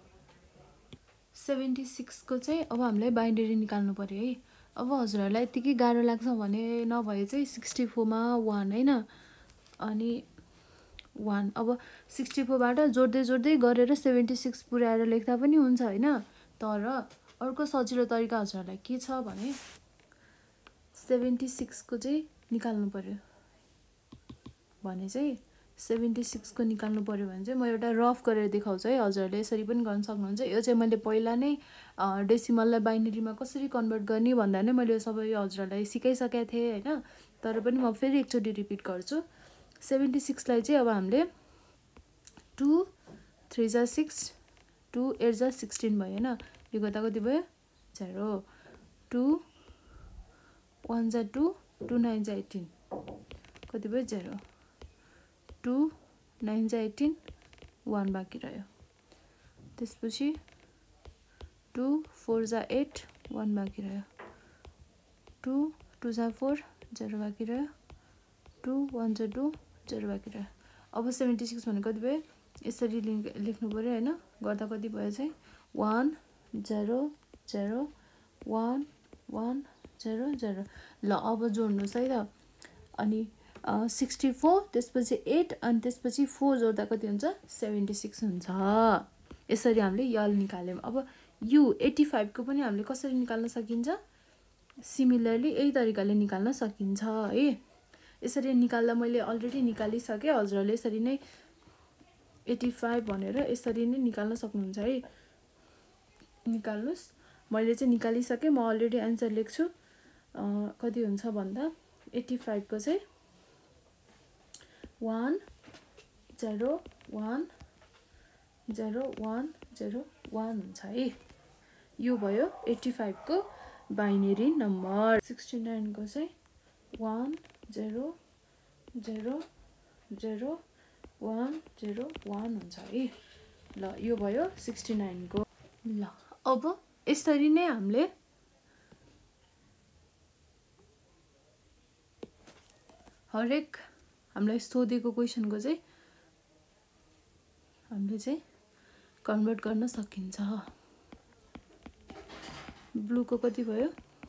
सेभेन्टी सिक्स को चाहिँ अब हामीलाई बाइनरी निकाल्नु पर्यो है। अब हजुरहरूलाई यतिकै गाह्रो लाग्छ भने नभए चाहिँ सिक्सटी फोरमा वान होइन अनि वान, अब सिक्सटी फोरबाट जोड्दै जोड्दै गरेर सेभेन्टी सिक्स पुऱ्याएर लेख्दा पनि हुन्छ होइन। तर अर्को सजिलो तरिका हजुरहरूलाई के छ भने सेभेन्टी सिक्स को चाहिँ निकाल्नु पर्यो भने चाहिँ सेभेन्टी सिक्स को निकाल्नु पर्यो भने चाहिँ म एउटा रफ गरेर देखाउँछु है, हजुरहरूले यसरी पनि गर्न सक्नुहुन्छ। यो चाहिँ मैले पहिला नै डेसिमललाई बाइनरीमा कसरी कन्भर्ट गर्ने भन्दा नै मैले सबै हजुरहरूलाई सिकाइसकेको थिएँ होइन, तर पनि म फेरि एकचोटि रिपिट गर्छु। सेभेन्टी सिक्सलाई चाहिँ अब हामीले टू थ्री जा सिक्स टू एट जा सिक्सटिन भयो होइन, यो गर्दा कति भयो जेरो, टू वान जा टू टू नाइन जा एटिन कति भयो जेरो, टू नाइन जा एटिन वान बाँकी रह्यो, त्यसपछि टू फोर जा एट वान बाँकी रह्यो, टू टू जा फोर जेरो बाँकी रह्यो, टू वान जा टू जेरो बाँकी रह्यो। अब सेभेन्टी सिक्स भनेको कति भयो यसरी लेख्नु पऱ्यो होइन, गर्दा कति भयो चाहिँ one zero zero one one zero zero. ल अब जोड्नुहोस् है त, अनि सिक्सटी फोर त्यसपछि एट अनि त्यसपछि फोर जोड्दा कति हुन्छ सेभेन्टी सिक्स हुन्छ। यसरी हामीले यल निकाल्यौँ। अब यु एटी फाइभ को पनि हामीले कसरी निकाल्न सकिन्छ, सिमिलरली यही तरिकाले निकाल्न सकिन्छ है। यसरी निकाल्दा मैले अलरेडी निकालिसकेँ, हजुरहरूले यसरी नै एटी फाइभ भनेर यसरी नै निकाल्न सक्नुहुन्छ है, निकाल्नुहोस्। मैले चाहिँ निकालिसकेँ, म अलरेडी एन्सर लेख्छु। कति हुन्छ भन्दा एटी फाइभ को चाहिँ one zero one zero one zero one हुन्छ है। यो भयो एटी फाइभ को बाइनरी नम्बर। सिक्सटी नाइन को चाहिँ one zero zero zero one zero one हुन्छ है। ल यो भयो सिक्सटी नाइन को। ल अब यसरी नै हामीले हरेक हामीलाई सोधेको क्वेसनको चाहिँ हामीले चाहिँ कन्भर्ट गर्न सकिन्छ। ब्लूको कति भयो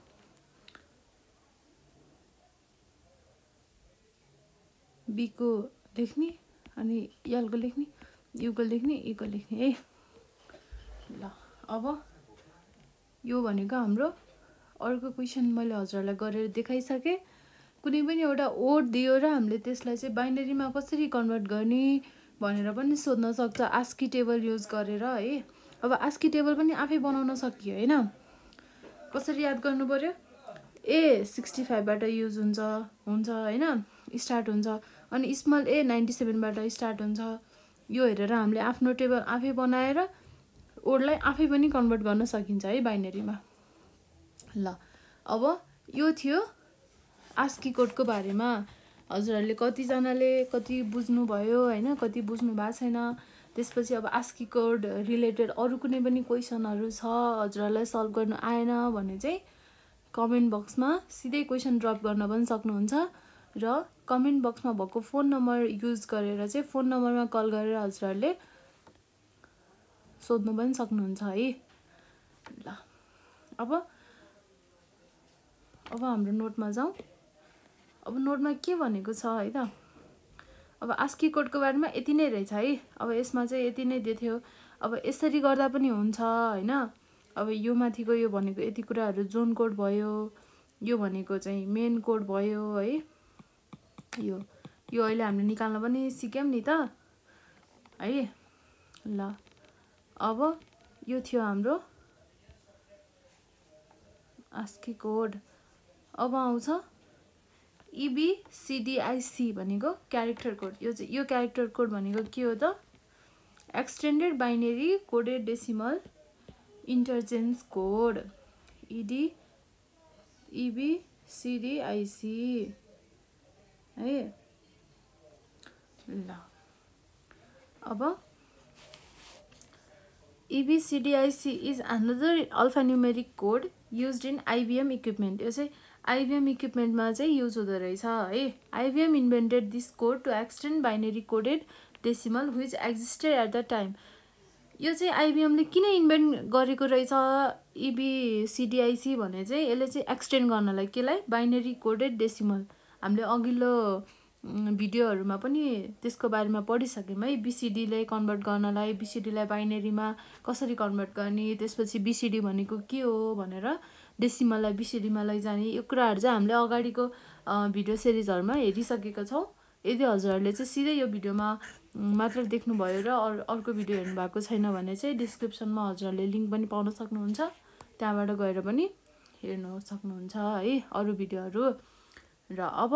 बी को लेख्ने अनि यल को लेख्ने यू को लेख्ने ई को लेख्ने है। ल अब यो भनेको हाम्रो अर्को क्वेसन मैले हजुरहरूलाई गरेर देखाइसकेँ। कुनै पनि एउटा वर्ड दियो र हामीले त्यसलाई चाहिँ बाइनरीमा कसरी कन्भर्ट गर्ने भनेर पनि सोध्न सक्छ आस्की टेबल युज गरेर है। अब आस्की टेबल पनि आफै बनाउन सकियो हैन कसरी याद गर्नु पर्यो ए सिक्सटी फाइभ बाट युज हुन्छ हुन्छ हैन स्टार्ट हुन्छ अनि स्मल ए नाइन्टी सेभेन बाट स्टार्ट हुन्छ यो हेरेर हामीले आफ्नो टेबल आफै बनाएर ओडलाई आफै पनि कन्भर्ट गर्न सकिन्छ है बाइनरीमा ल अब यो थियो आस्की कोडको बारेमा हजुरहरूले कति जनाले कति बुझ्नु भयो हैन कति बुझ्नु भएको छैन त्यसपछि अब आस्की कोड रिलेटेड अरु कुनै पनि क्वेशनहरु छ हजुरहरूलाई सल्भ गर्न आएन भने चाहिँ कमेन्ट बक्समा सिधै क्वेशन ड्रप गर्न पनि सक्नुहुन्छ र कमेन्ट बक्समा भएको फोन नम्बर युज गरेर चाहिँ फोन नम्बरमा कल गरेर हजुरहरूले सोध्नु पनि सक्नुहुन्छ है ल अब अब हाम्रो नोटमा जाउँ अब नोटमा के भनेको छ है त अब आस्की कोडको बारेमा यति नै रहेछ है अब यसमा चाहिँ यति नै दिथ्यो अब यसरी गर्दा पनि हुन्छ हैन अब यो माथिको यो भनेको यति कुराहरु जोन कोड भयो यो भनेको चाहिँ मेन कोड भयो है यो यो अहिले हामीले निकाल्न पनि सिक्यौं नि त है ल अब यो थियो हाम्रो आस्की कोड अब आउँछ E B C D I C भनेको क्यारेक्टर कोड यो चाहिँ यो क्यारेक्टर कोड भनेको के हो त extended binary coded decimal interchange code E D E B C D I C है ल अब E B C D I C is another alphanumeric code used in I B M equipment यो चाहिँ I B M equipment मा चाहिँ use हुँदो रहेछ है I B M invented this code to extend binary coded decimal which existed at the time यो चाहिँ I B M ले किन इन्भेन्ट गरेको रहेछ E B C D I C भने चाहिँ यसले चाहिँ एक्सटेन्ड गर्नलाई केलाई बाइनरी कोडेड डेसिमल हामीले अघिल्लो भिडियोहरुमा पनि त्यसको बारेमा पढिसक्यौं है B C D लाई कन्भर्ट गर्नलाई B C D लाई बाइनरीमा कसरी कन्भर्ट गर्ने त्यसपछि B C D भनेको के हो भनेर डेसिमललाई B C D मा लैजाने यो कुराहरु चाहिँ हामीले अगाडिको भिडियो सिरिजहरुमा हेरिसकेका छौं यदि हजुरहरूले चाहिँ सिधै यो भिडियोमा मात्र देख्नु भयो र अर्को भिडियो हेर्नु भएको छैन भने चाहिँ डिस्क्रिप्सनमा हजुरहरूले लिंक पनि पाउन सक्नुहुन्छ त्यहाँबाट गएर पनि हेर्न सक्नुहुन्छ है अरु भिडियोहरु र अब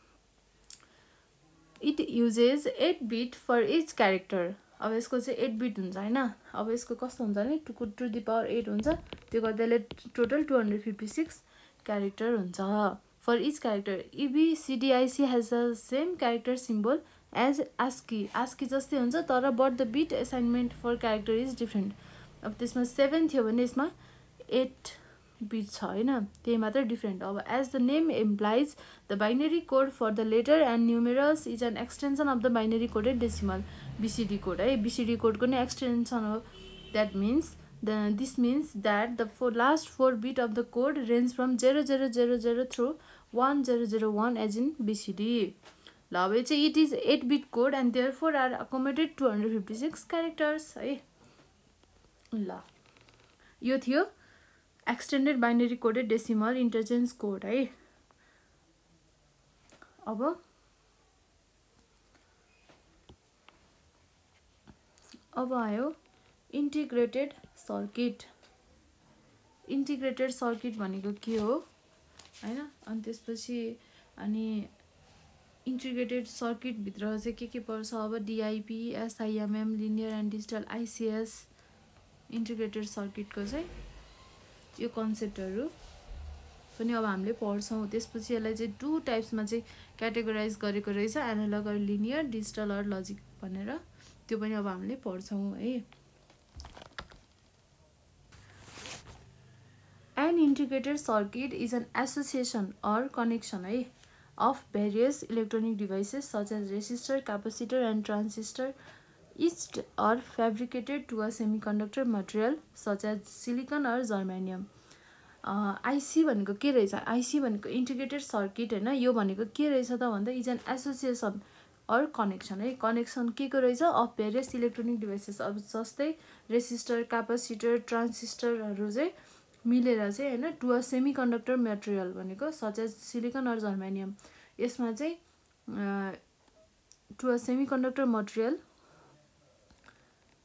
it uses eight bit for each character अब यसको चाहिँ eight bit हुन्छ हैन अब यसको कस्तो हुन्छ नि two to the power eight हुन्छ त्यो गर्दाले total two hundred fifty-six character हुन्छ for each character E B C D I C has the same character symbol as ASCII ASCII जस्तै हुन्छ तर but the bit assignment for character is different अब त्यसमा seven थियो भने यसमा eight bit छ हैन त्यही मात्र डिफरेन्ट अब as the name implies the binary code for the letter and numerals is an extension of the binary coded decimal B C D code है B C D code को नै extension हो that means the this means that the four last four bit of the code range from zero zero zero zero through one zero zero one as in B C D ल अब चाहिँ it is eight bit code and therefore are accommodated two hundred fifty-six characters है ल यो थियो extended binary coded decimal interchange code है अब अब आयो इन्टिग्रेटेड सर्किट इन्टिग्रेटेड सर्किट भनेको के हो हैन अनि त्यसपछि अनि इन्टिग्रेटेड सर्किट भित्र चाहिँ के के पर्छ अब D I P S I M M linear and digital I C S integrated circuit को चाहिँ यो कन्सेप्टहरु पनि अब हामीले पढ्छौं त्यसपछि यसलाई चाहिँ टु टाइप्समा चाहिँ क्याटेगोराइज गरेको रहेछ एनालग र लिनियर डिजिटल र लजिक भनेर त्यो पनि अब हामीले पढ्छौं है An integrated circuit is an association or connection है of various electronic devices such as resistor, capacitor and transistor each are fabricated to a semiconductor material such as silicon or germanium. Uh, I C भनेको के रहेछ I C भनेको integrated circuit हैन यो भनेको के रहेछ त भन्दा is an association or connection है connection के को रहेछ of various electronic devices अब जस्तै resistor, capacitor, transistor हरु चाहिँ मिलेर चाहिँ हैन to a semiconductor material भनेको such as silicon or germanium यसमा चाहिँ uh, to a semiconductor material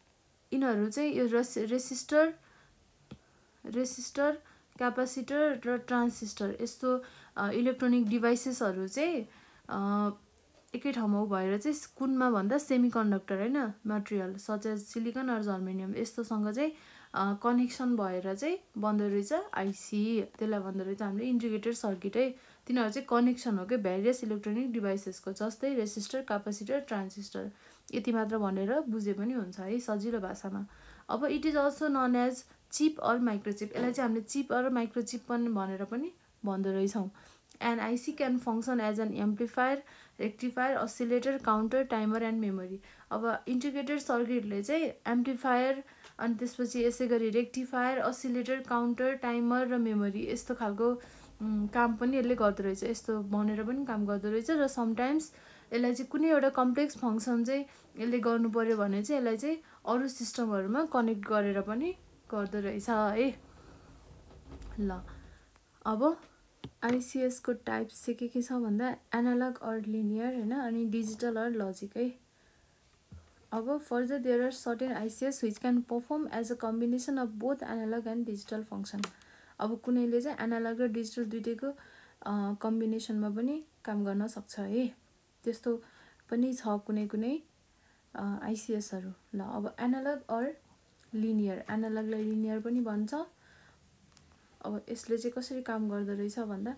यिनीहरू चाहिँ यो रेसिस्टर रेसिस्टर क्यापासिटर र ट्रान्सिस्टर यस्तो इलेक्ट्रोनिक डिभाइसेसहरू चाहिँ एकै ठाउँमा भएर चाहिँ कुनमा भन्दा सेमिकन्डक्टर हैन material such as silicon or germanium यस्तोसँग चाहिँ कनेक्सन भएर चाहिँ बन्दो रहेछ आइसी त्यसलाई भन्दो रहेछ हामीले इन्टिग्रेटेड सर्किट है तिनीहरू चाहिँ कनेक्सन हो के भेरियस इलेक्ट्रोनिक डिभाइसेसको जस्तै रेसिस्टर क्यापासिटर ट्रान्सिस्टर यति मात्र भनेर बुझे पनि हुन्छ है सजिलो भाषामा अब it is also known as chip or microchip यसलाई चाहिँ हामीले चिप अर माइक्रोचिप पनि भनेर पनि भन्दो रहेछौँ an IC can function as an amplifier rectifier oscillator counter timer and memory अब इन्टिग्रेटेड सर्किटले चाहिँ एम्प्लिफायर अनि त्यसपछि यसै गरी रेक्टिफायर असिलेटर काउन्टर टाइमर र मेमोरी यस्तो खालको काम पनि यसले गर्दो रहेछ यस्तो भनेर पनि काम गर्दो रहेछ र समटाइम्स यसलाई चाहिँ कुनै एउटा कम्प्लेक्स फङ्सन चाहिँ यसले गर्नु पर्यो भने चाहिँ यसलाई चाहिँ अरू सिस्टमहरूमा कनेक्ट गरेर पनि गर्दो रहेछ है ल अब आइसिएस को टाइप्स चाहिँ के के छ भन्दा एनालग अर लिनियर हैन अनि डिजिटल अर लजिक है अब further there are certain ICs which can perform as a combination of both analogue and digital function अब कुनैले चाहिँ एनालग र डिजिटल दुईटैको कम्बिनेसनमा पनि काम गर्न सक्छ है त्यस्तो पनि छ कुनै कुनै आइसिएसहरु ल अब एनालग अर लिनियर एनालगलाई लिनियर पनि भन्छ अब यसले चाहिँ कसरी काम गर्दो रहेछ भन्दा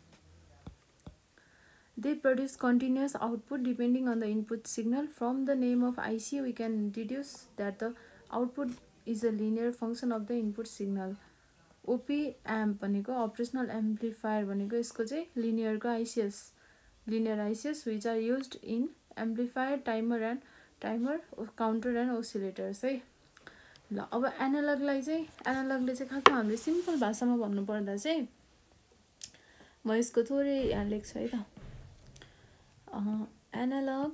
they produce continuous output depending on the input signal. From the name of I C we can deduce that the output is a linear function of the input signal. op amp भनेको operational amplifier भनेको यसको चाहिँ linear को I C S linear I C S which are used in amplifier timer and timer counter and oscillators है ल अब analogue लाई चाहिँ एनालग ले चाहिँ खासमा हामीले सिम्पल भाषामा भन्नु पर्दा चाहिँ म यसको थोरै यहाँ लेख्छु है त Uh, analog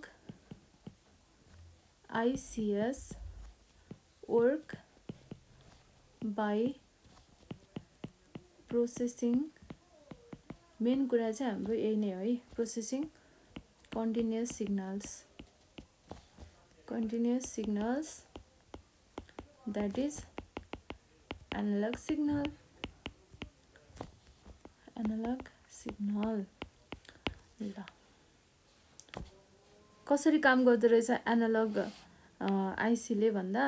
I C S work by processing main कुरा चाहिँ हाम्रो यही नै हो है processing continuous signals continuous signals that is analog signal analog signal ल कसरी काम गर्दो रहेछ एनालग आइसी ले भन्दा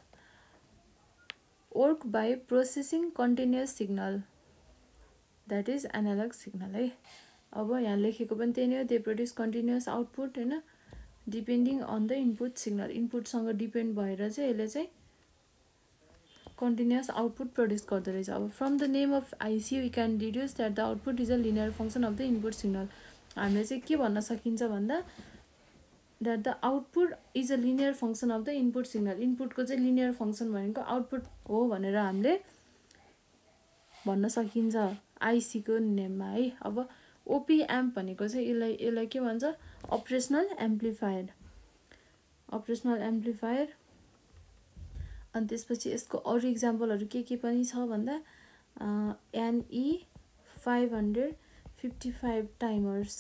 work by processing continuous signal that is analogue signal है अब यहाँ लेखेको पनि त्यही नै हो दे प्रोड्युस कन्टिन्युअस आउटपुट हैन depending on the input signal input सँग डिपेन्ड भएर चाहिँ यसले चाहिँ कन्टिन्युअस आउटपुट प्रोड्युस गर्दो रहेछ अब from the name of IC we can deduce that the output is a linear function of the input signal हामीले चाहिँ के भन्न सकिन्छ भन्दा that the output is a linear function of the input signal input को चाहिँ linear function भनेको output हो भनेर हामीले भन्न सकिन्छ आइसी को नेममा है अब op amp भनेको चाहिँ यसलाई यसलाई के भन्छ operational amplifier operational amplifier अनि त्यसपछि यसको अरु एक्जाम्पलहरु के के पनि छ भन्दा N E five fifty-five timers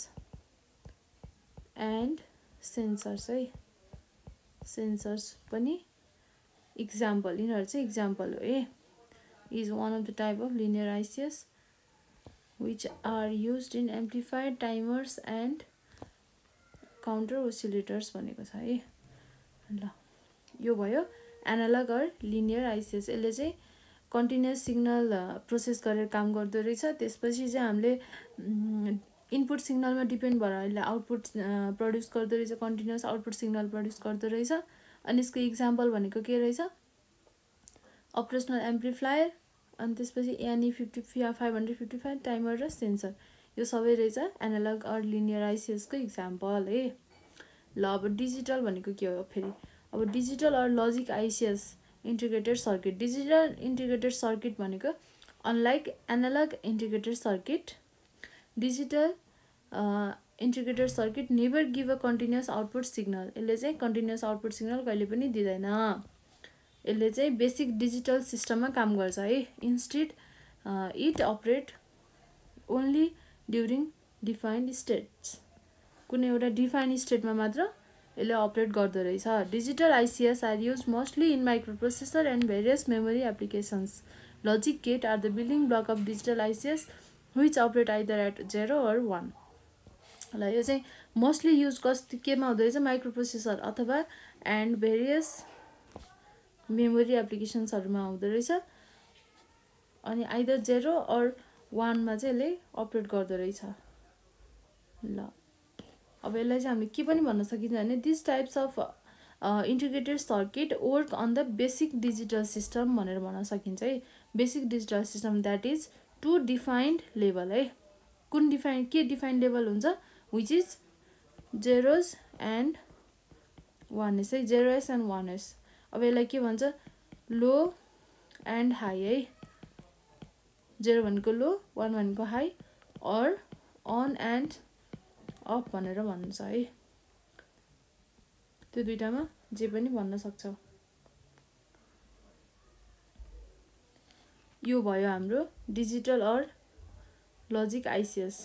and sensors है sensors पनि example यिनीहरु चाहिँ example हो है is one of the type of linear I C S which are used in amplifier timers and counter oscillators भनेको छ है ल यो भयो analogue or linear I C S यसले चाहिँ कन्टिन्युअस सिग्नल प्रोसेस गरेर काम गर्दो रहेछ त्यसपछि चाहिँ हामीले इनपुट सिग्नलमा डिपेन्ड भएर अहिले आउटपुट प्रोड्युस गर्दो रहेछ कन्टिन्युअस आउटपुट सिग्नल प्रोड्युस गर्दो रहेछ अनि यसको एक्जाम्पल भनेको के रहेछ अपरेसनल एम्प्लिफायर अनि त्यसपछि N E five fifty-five timer र सेन्सर यो सबै रहेछ analogue or linear I C S को एक्जाम्पल है ल अब डिजिटल भनेको के हो फेरि अब digital or logic I C S integrated circuit digital integrated circuit भनेको unlike analog integrated circuit digital uh, integrated circuit never give a continuous output signal यसले चाहिँ continuous output signal कहिले पनि दिदैन यसले चाहिँ बेसिक डिजिटल सिस्टममा काम गर्छ है instead uh, it operate only during defined states कुनै एउटा डिफाइन्ड स्टेटमा मात्र यसले अपरेट गर्दो रहेछ digital ICs are use mostly in microprocessor and various memory applications logic gate are the building block of digital ICs which operate either at zero or one ल यो चाहिँ मोस्टली युज कस्तो केमा हुँदो रहेछ माइक्रोप्रोसेसर अथवा एन्ड भेरियस मेमोरी एप्लिकेसन्सहरूमा हुँदो रहेछ अनि आइदर जेरो अर वानमा चाहिँ यसले अपरेट गर्दो रहेछ ल अब यसलाई चाहिँ हामीले के पनि भन्न सकिन्छ भने this types of integrated circuit work on the basic digital system भनेर भन्न सकिन्छ है basic digital system that is two defined level है कुन डिफाइन्ड के डिफाइन्ड लेभल हुन्छ which is zeros and ones है zeros and ones अब यसलाई के भन्छ लो एन्ड हाई है जेरो भनेको लो वान भनेको high or on and off भनेर भन्छ है त्यो दुईटामा जे पनि भन्न सक्छ यो भयो हाम्रो digital or logic ICs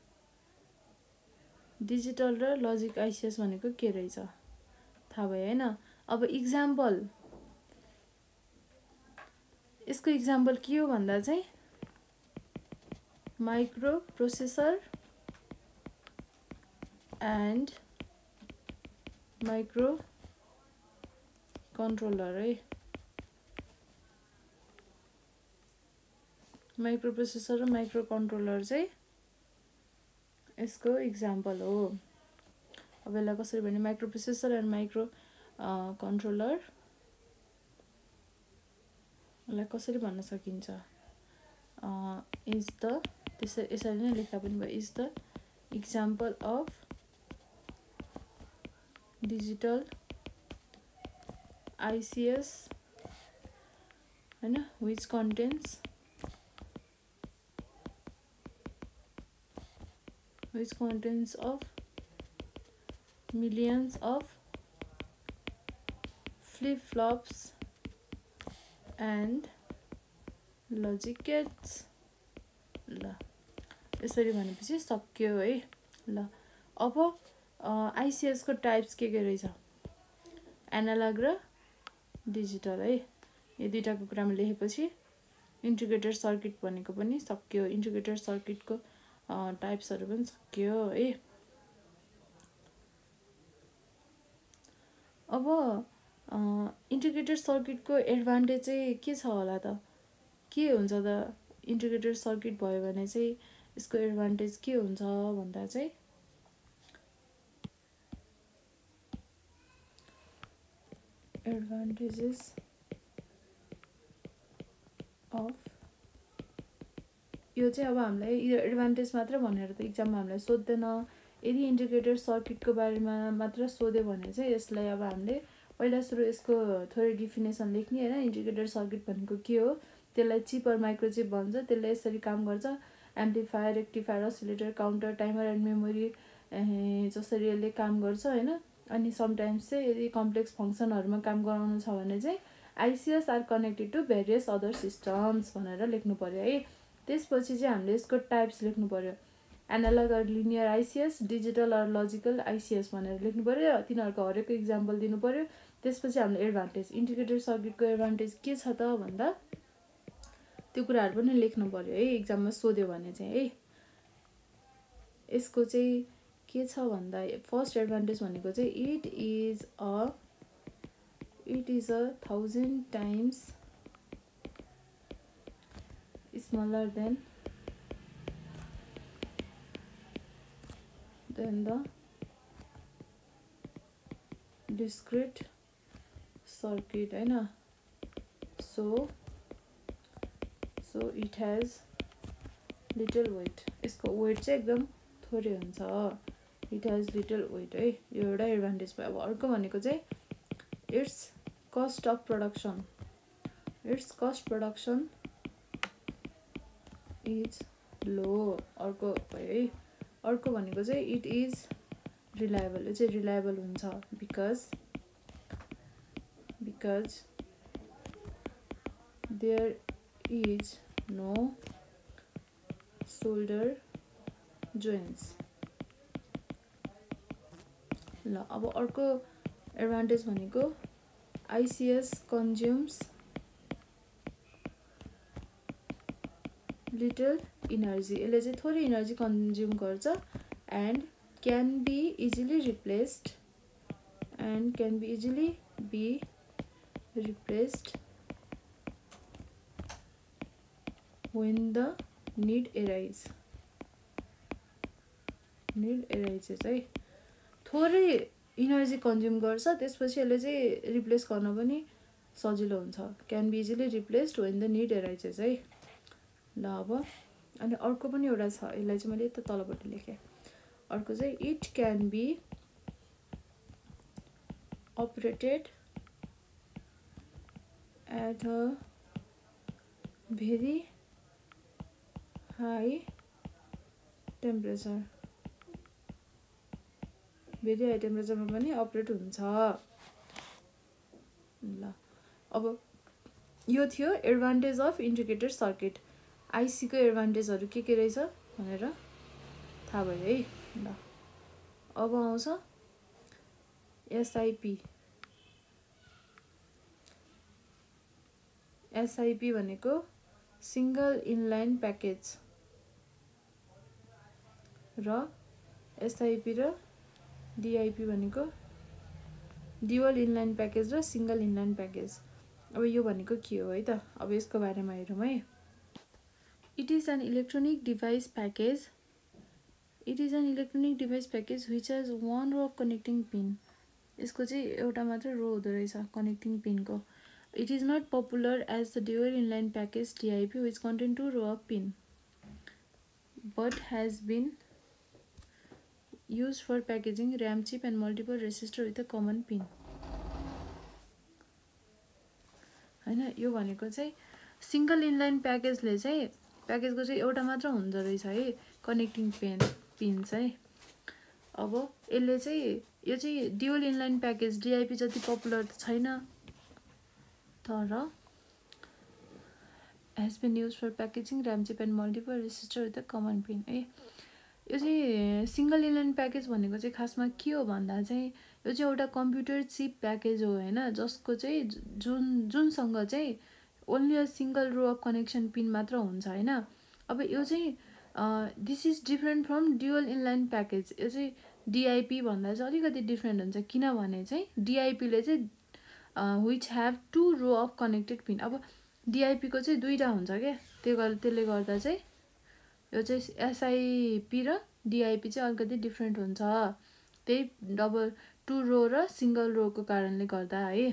digital र लजिक आइसिएस भनेको के रहेछ थाहा भयो हैन अब इक्जाम्पल यसको इक्जाम्पल के हो भन्दा चाहिँ microprocessor and microcontroller है माइक्रो प्रोसेसर र माइक्रो कन्ट्रोलर चाहिँ यसको इक्जाम्पल हो अब यसलाई कसरी भने microprocessor and microcontroller यसलाई कसरी भन्न सकिन्छ इज द त्यसरी यसरी नै लेख्दा पनि भयो is the example of digital ICs हैन which contents which contains of millions of flip-flops and logic gates ल यसरी भनेपछि सक्यो है ल अब आइसिएस को टाइप्स के के रहेछ एनालग र डिजिटल है यो दुईटाको कुरामा लेखेपछि इन्टिग्रेटेड सर्किट भनेको पनि सक्यो इन्टिग्रेटेड सर्किटको टाइप्सहरु पनि सक्यो है अब इन्टिग्रेटेड सर्किटको एडभान्टेज चाहिँ के छ होला त के हुन्छ त इन्टिग्रेटेड सर्किट भयो भने चाहिँ यसको एडभान्टेज के हुन्छ भन्दा चाहिँ एडभान्टेजेस अफ यो चाहिँ अब हामीलाई एडभान्टेज मात्र भनेर त एक्जाममा हामीलाई सोध्दैन यदि इन्टिग्रेटेड सर्किटको बारेमा मात्र सोध्यो भने चाहिँ यसलाई अब हामीले पहिला सुरु यसको थोरै डेफिनेसन लेख्ने हैन इन्टिग्रेटेड सर्किट भनेको के हो त्यसलाई चिप अर माइक्रोचिप भन्छ त्यसले यसरी काम गर्छ amplifier rectifier oscillator counter timer and memory जसरी यसले काम गर्छ हैन अनि समटाइम्स चाहिँ यदि कम्प्लेक्स फंक्सनहरुमा काम गराउनु छ भने चाहिँ ICs are connected to various other systems भनेर लेख्नु पर्यो है त्यसपछि चाहिँ हामीले यसको टाइप्स लेख्नु पर्यो analogue or linear ICs digital or logical ICs भनेर लेख्नु पर्यो तिनीहरुको हरेकको एक्जाम्पल दिनु पर्यो त्यसपछि हामीले एडभान्टेज इन्टिग्रेटेड सर्किटको एडभान्टेज के छ त भन्दा त्यो कुराहरु पनि लेख्नु पर्यो है एक्जाममा सोध्यो भने चाहिँ है यसको चाहिँ के छ भन्दा फर्स्ट एडभान्टेज भनेको चाहिँ it is a it is a thousand times smaller than than the discrete circuit है ना so so it has little weight यसको weight चाहिँ एकदम थोरै हुन्छ it has little weight है यो एउटा एडभान्टेज भयो अब अर्को भनेको चाहिँ its cost of production its cost production is low अर्को भयो है अर्को भनेको चाहिँ it is reliable यो चाहिँ reliable हुन्छ because because there is no solder joints ल अब अर्को एडभान्टेज भनेको आइसिएस कन्ज्युम्स लिटल इनर्जी, यसले चाहिँ थोरै इनर्जी कन्ज्युम गर्छ and can be easily replaced and can be easily be replaced when the need arise need arises है थोरै इनर्जी कन्ज्युम गर्छ त्यसपछि यसले चाहिँ रिप्लेस गर्न पनि सजिलो हुन्छ can be easily replaced when the need arises है ल अब अनि अर्को पनि एउटा छ यसलाई चाहिँ मैले यता तलबाट लेखेँ अर्को चाहिँ it can be operated at a very high temperature very high टेम्परेचरमा पनि अपरेट हुन्छ ल अब यो थियो एडभान्टेज अफ इन्टिग्रेटेड सर्किट आइसीको एडभान्टेजहरू के के रहेछ भनेर थाहा भयो है ल अब आउँछ एसआइपी एसआइपी भनेको सिंगल इनलाइन प्याकेज र एसआइपी र डिआइपी भनेको ड्युअल इनलाइन प्याकेज र सिंगल इनलाइन प्याकेज अब यो भनेको के हो है त अब यसको बारेमा हेरौँ है it is an electronic device package it is an electronic device package which has one row of connecting pin यसको चाहिँ एउटा मात्र रो हुँदो रहेछ कनेक्टिङ पिनको it is not popular as the dual inline package DIP which contain two row of pin but has been used for packaging RAM chip and multiple resistor with a common pin हैन यो भनेको चाहिँ single inline प्याकेजले चाहिँ प्याकेजको चाहिँ एउटा मात्र हुँदो रहेछ है कनेक्टिङ पिन पिन चाहिँ अब यसले चाहिँ यो चाहिँ ड्युअल इनलाइन प्याकेज डिआइपी जति पपुलर त छैन तर has been used for packaging RAM chip and multiple resistor with a common pin है यो चाहिँ सिंगल इनलाइन प्याकेज भनेको चाहिँ खासमा के हो भन्दा चाहिँ यो चाहिँ एउटा कम्प्युटर चिप प्याकेज हो हैन जसको चाहिँ जुन जुनसँग चाहिँ only a single row of connection pin मात्र हुन्छ हैन अब यो चाहिँ this is different from dual inline package यो चाहिँ डिआइपी भन्दा चाहिँ अलिकति डिफरेन्ट हुन्छ किनभने चाहिँ डिआइपीले चाहिँ which have two row of connected pin अब डिआइपी को चाहिँ दुईटा हुन्छ के त्यो त्यसले गर्दा चाहिँ यो चाहिँ एसआइपी र डिआइपी चाहिँ अलिकति डिफरेन्ट हुन्छ त्यही डबल टु रो र सिंगल रो को कारणले गर्दा है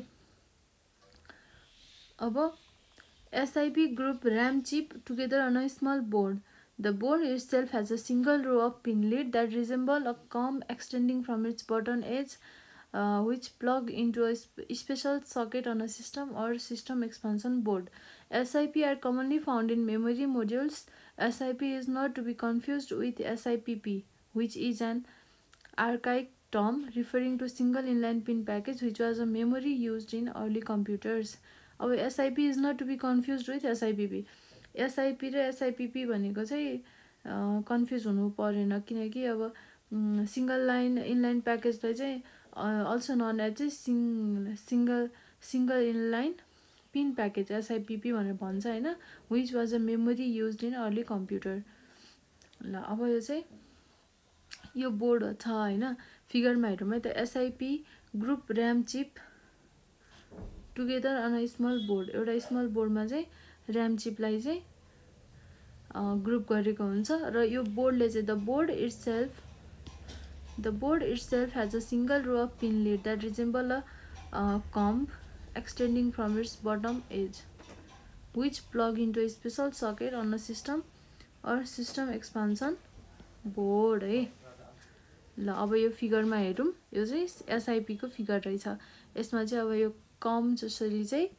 अब SIP group RAM chip together on a small board. The board itself has a single row of pin lead that resemble a comb extending from its bottom edge uh, which plug into a sp special socket on a system or system expansion board. S I P are commonly found in memory modules. S I P is not to be confused with S I P P, which is an archaic term referring to single inline pin package which was a memory used in early computers. अब S I P is not to be confused with S I P P. S I P र S I P P भनेको चाहिँ confuse हुनु परेन किनकि अब single line inline प्याकेजलाई चाहिँ also known as चाहिँ sing single single inline pin package S I P P भनेर भन्छ हैन which was a memory used in early computer. ल अब यो चाहिँ यो बोर्ड छ हैन फिगरमा हेरौँ है त S I P group RAM chip together on a small board. एउटा स्मल बोर्डमा चाहिँ RAM चिपलाई चाहिँ ग्रुप गरेको हुन्छ र यो बोर्डले चाहिँ the board itself the board itself has a single row of pin lead that resemble a uh, comb extending from its bottom edge which plug into a special socket on a system or system expansion board है ल अब यो फिगरमा हेरौँ यो चाहिँ S I P को figure रहेछ यसमा चाहिँ अब यो कम जसरी चाहिँ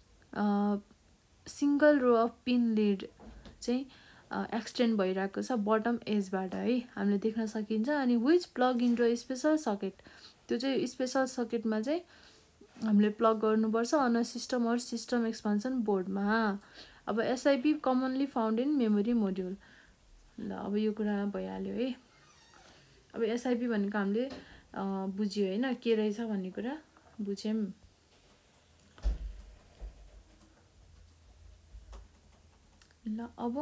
single row of pin lead चाहिँ एक्सटेन्ड भइरहेको छ बटम एजबाट है हामीले देख्न सकिन्छ अनि which plug into a special socket त्यो चाहिँ स्पेशल सकेटमा चाहिँ हामीले प्लग गर्नुपर्छ on a system or system expansion बोर्डमा अब S I P commonly found in memory module ल अब यो कुरा भइहाल्यो है अब S I P भनेको हामीले बुझ्यो हैन के रहेछ भन्ने कुरा बुझ्यौं। ल अब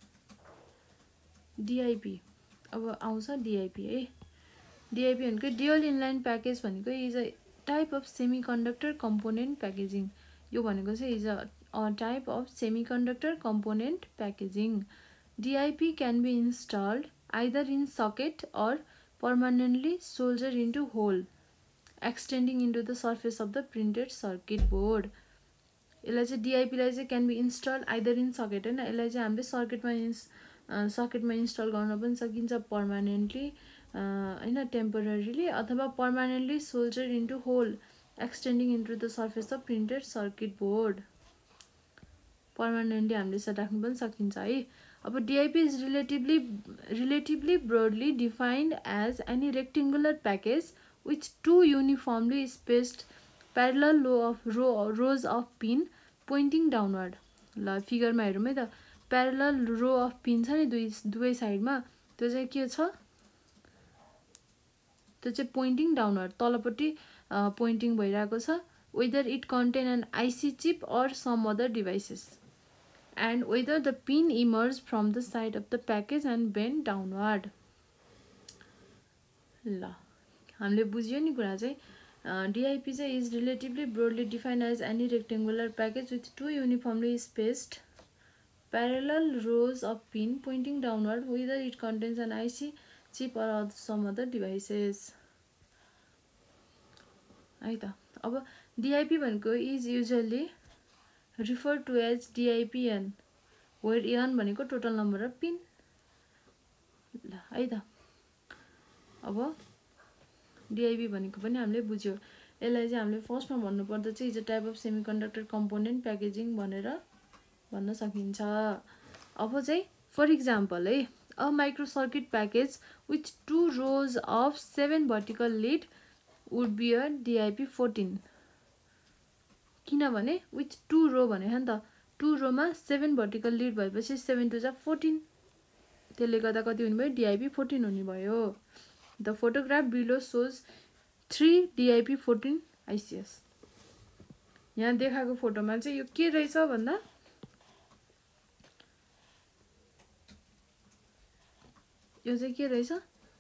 डिआइपी अब आउँछ डिआइपी है। डिआइपी भनेको ड्युअल इनलाइन प्याकेज भनेको is a type of semiconductor component packaging. यो भनेको चाहिँ is a type of semiconductor component packaging. DIP can be installed either in socket or permanently soldered into hole extending into the surface of the printed circuit board। यसलाई चाहिँ DIP लाई चाहिँ can be install either in socket हैन, यसलाई चाहिँ हामीले सर्किटमा इन्स सकेटमा install गर्न पनि सकिन्छ पर्मानेन्टली हैन टेम्पोररीली, अथवा permanently solder into hole extending into the surface of printed circuit board. Permanently हामीले यसलाई राख्न पनि सकिन्छ है। अब DIP is relatively relatively broadly defined as any rectangular package with two uniformly spaced parallel row of row rows of pin pointing downward. ल फिगरमा हेरौँ है त, प्यारलल रो अफ पिन छ नि दुई दुवै साइडमा, त्यो चाहिँ के छ, त्यो चाहिँ पोइन्टिङ डाउनवर्ड तलपट्टि पोइन्टिङ भइरहेको छ। Whether it contain an IC chip or some other devices and whether the pin emerges from the side of the package and bend downward। ल हामीले बुझ्यो नि कुरा चाहिँ डिआइपी चाहिँ is relatively broadly defined as any rectangular package with two uniformly spaced parallel rows of pin pointing downward whether it contains an IC chip or some other devices है त। अब डिआइपी भनेको is usually refer to as D I P N where N भनेको total number of pin। ल है त अब DIP भनेको पनि हामीले बुझ्यो। यसलाई चाहिँ हामीले फर्स्टमा भन्नुपर्दा चाहिँ is a type of semiconductor component packaging भनेर भन्न सकिन्छ। अब चाहिँ फर इक्जाम्पल है a microcircuit package with two rows of seven vertical lead would be a DIP fourteen. किनभने विथ टू रो भने नि त, टू रोमा सेभेन भर्टिकल लिड भएपछि सेभेन टू जा फोर्टिन, त्यसले गर्दा कति हुने भयो डिआइपी फोर्टिन हुने भयो। The photograph below shows three DIP fourteen ICs. यहाँ देखाएको फोटोमा चाहिँ यो के रहेछ भन्दा यो चाहिँ के रहेछ,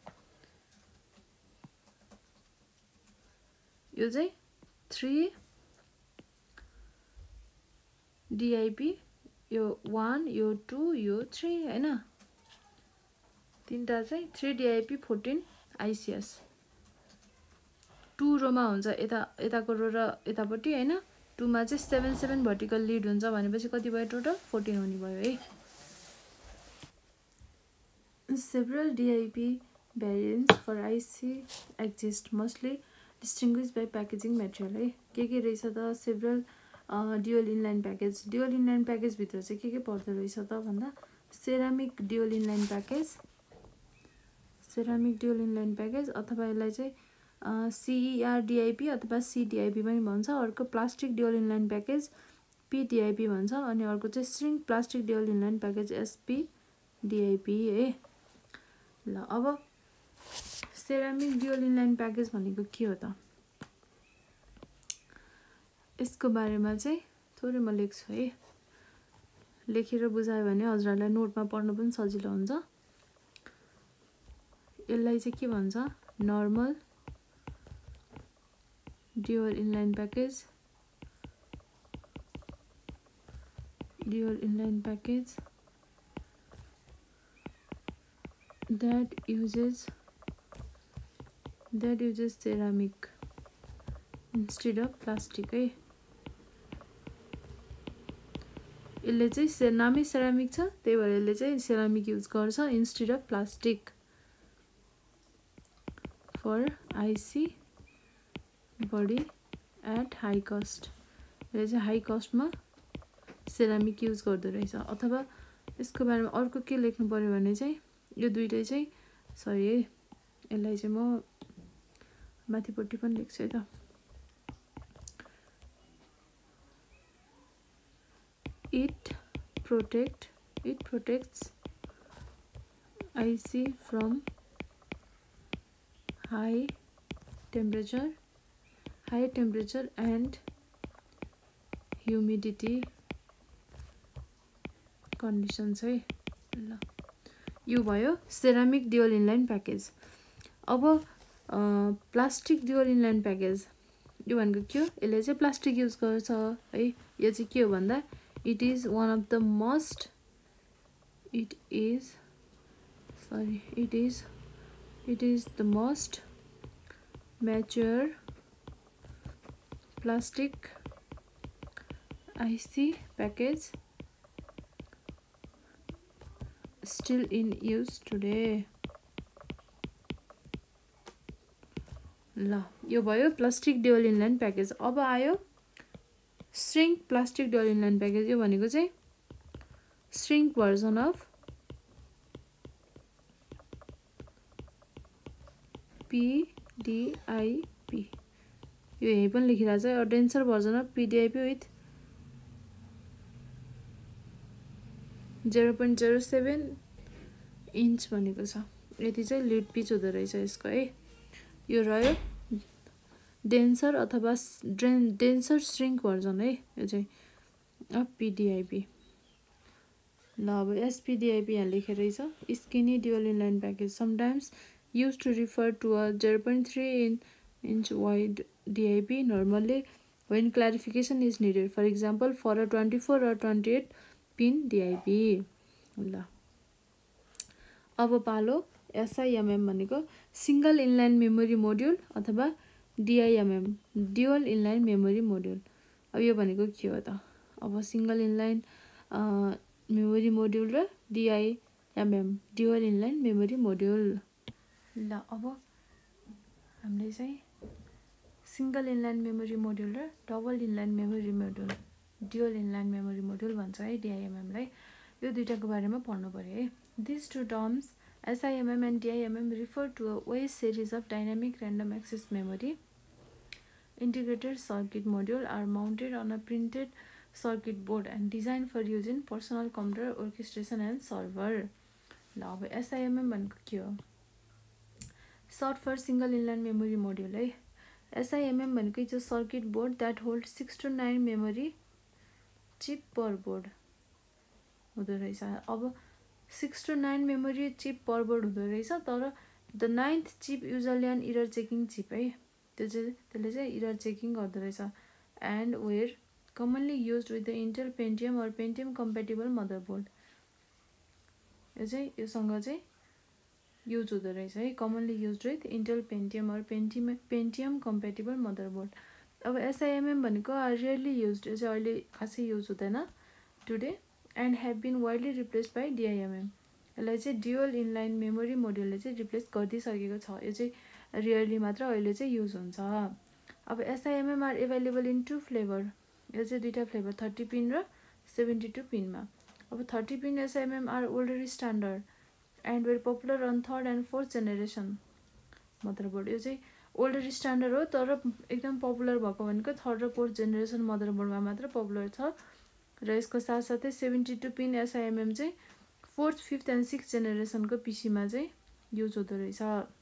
यो चाहिँ थ्री डिआइपी, यो वान यो टू यो थ्री हैन, तीनटा चाहिँ three DIP fourteen ICs. Two रोमा हुन्छ यता यताको रो र यतापट्टि हैन, टूमा चाहिँ सेभेन सेभेन भर्टिकल लिड हुन्छ भनेपछि कति भयो टोटल फोर्टिन हुने भयो है। Several DIP variants for IC exist mostly distinguished by packaging material है। के के रहेछ त several dual inline package. Dual inline package भित्र चाहिँ के के पर्दो रहेछ त भन्दा ceramic dual inline package, ceramic dual inline package अथवा यसलाई चाहिँ सिइआरडिआइपी अथवा सिडिआइपी पनि भन्छ। अर्को plastic dual inline package PDIP भन्छ, अनि अर्को चाहिँ shrink plastic dual inline package SPDIP है। ल अब सेरामिक ड्युअल इनलाइन प्याकेज भनेको के हो त, यसको बारेमा चाहिँ थोरै म लेख्छु है, लेखेर बुझायो भने हजुरहरूलाई नोटमा पढ्न पनि सजिलो हुन्छ। यसलाई चाहिँ के भन्छ, normal dual inline package, dual inline package that uses that uses ceramic instead of plastic है। यसले चाहिँ नामै सेरामिक छ त्यही भएर यसले चाहिँ सेरामिक युज गर्छ instead of plastic for IC body at high cost. यसले चाहिँ हाई कस्टमा सेरामिक युज गर्दो रहेछ। अथवा यसको बारेमा अर्को के लेख्नु पर्यो भने चाहिँ यो दुईटै चाहिँ सरी है, यसलाई चाहिँ म माथिपट्टि पनि लेख्छु है त। It protect it protects IC from high temperature, high temperature and humidity conditions है ल यो भयो सेरामिक ड्युअल इनलाइन प्याकेज। अब प्लास्टिक ड्युअल इनलाइन प्याकेज यो भनेको के हो, यसले चाहिँ प्लास्टिक युज गर्छ है। यो चाहिँ के हो भन्दा it is one of the most it is sorry it is it is the most mature plastic IC package still in use today। ल यो भयो प्लास्टिक ड्युअल इनलाइन प्याकेज। अब आयो shrink plastic dual inline package. यो भनेको चाहिँ shrink version of पिडिआइपी। यो यही पनि लेखिरहेको छ, denser version of PDIP with zero point zero seven inch भनेको छ। यति चाहिँ लिड पिच हुँदो रहेछ यसको है। यो रह्यो डेन्सर अथवा ड्रेन डेन्सर श्रिङ्क भर्जन है यो चाहिँ अफ पिडिआइपी। ल अब एसपिडिआइपी यहाँ लेखेर रहेछ skinny dual inline package sometimes use to refer to a zero point three inch wide DIP normally when clarification is needed, for example for a twenty-four or twenty-eight pin DIP. ल अब पालो एसआइएमएम भनेको single inline memory module अथवा DIMM dual inline memory module. अब यो भनेको के हो त, अब सिंगल इनलाइन मेमोरी मोड्युल र DIMM dual inline memory module. ल अब हामीले चाहिँ सिंगल इनलाइन मेमोरी मोड्युल र double inline memory module dual inline memory module भन्छ है डिआइएमएमलाई। यो दुईटाको बारेमा पढ्नु पर्यो है। These two terms S I M M and D I M M refer to a wide series of dynamic random access memory integrated circuit module are mounted on a printed circuit board and designed for use in personal computer orchestration and server। ल अब S I M M भनेको के हो, short for single inline memory module है। S I M M भनेको is a circuit board that holds six to nine memory chip per board हुँदो रहेछ। अब six two nine memory chip per board हुँदो रहेछ, तर the ninth chip usually an error checking chip है। त्यो चाहिँ त्यसले चाहिँ इरर चेकिङ गर्दो रहेछ। And were commonly use with the Intel Pentium or Pentium compatible motherboard. यो चाहिँ योसँग चाहिँ युज हुँदो रहेछ है, commonly use with Intel Pentium or Pentium Pentium compatible motherboard. अब एसआइएमएम भनेको आर रियरली युज, यो चाहिँ अहिले खासै युज हुँदैन today and have been widely replaced by D I M M। यसलाई चाहिँ ड्युअल इनलाइन मेमोरी मोड्युलले चाहिँ रिप्लेस गरिदिइसकेको छ। यो चाहिँ रियरली मात्र अहिले चाहिँ युज हुन्छ। अब SIMM are available in two flavour. यो चाहिँ दुईवटा फ्लेभर थर्टी पिन र सेभेन्टी टू पिनमा। अब thirty pin SIMM are older standard and very popular on third and fourth generation motherboard. यो चाहिँ ओल्डर स्ट्यान्डर्ड हो, तर एकदम पपुलर भएको भनेको थर्ड र फोर्थ जेनेरेसन मदरबोर्डमा मात्र पपुलर छ। र यसको साथसाथै सेभेन्टी टू पिन एसआइएमएम चाहिँ फोर्थ फिफ्थ एन्ड सिक्स जेनेरेसनको पिसीमा चाहिँ युज हुँदो रहेछ।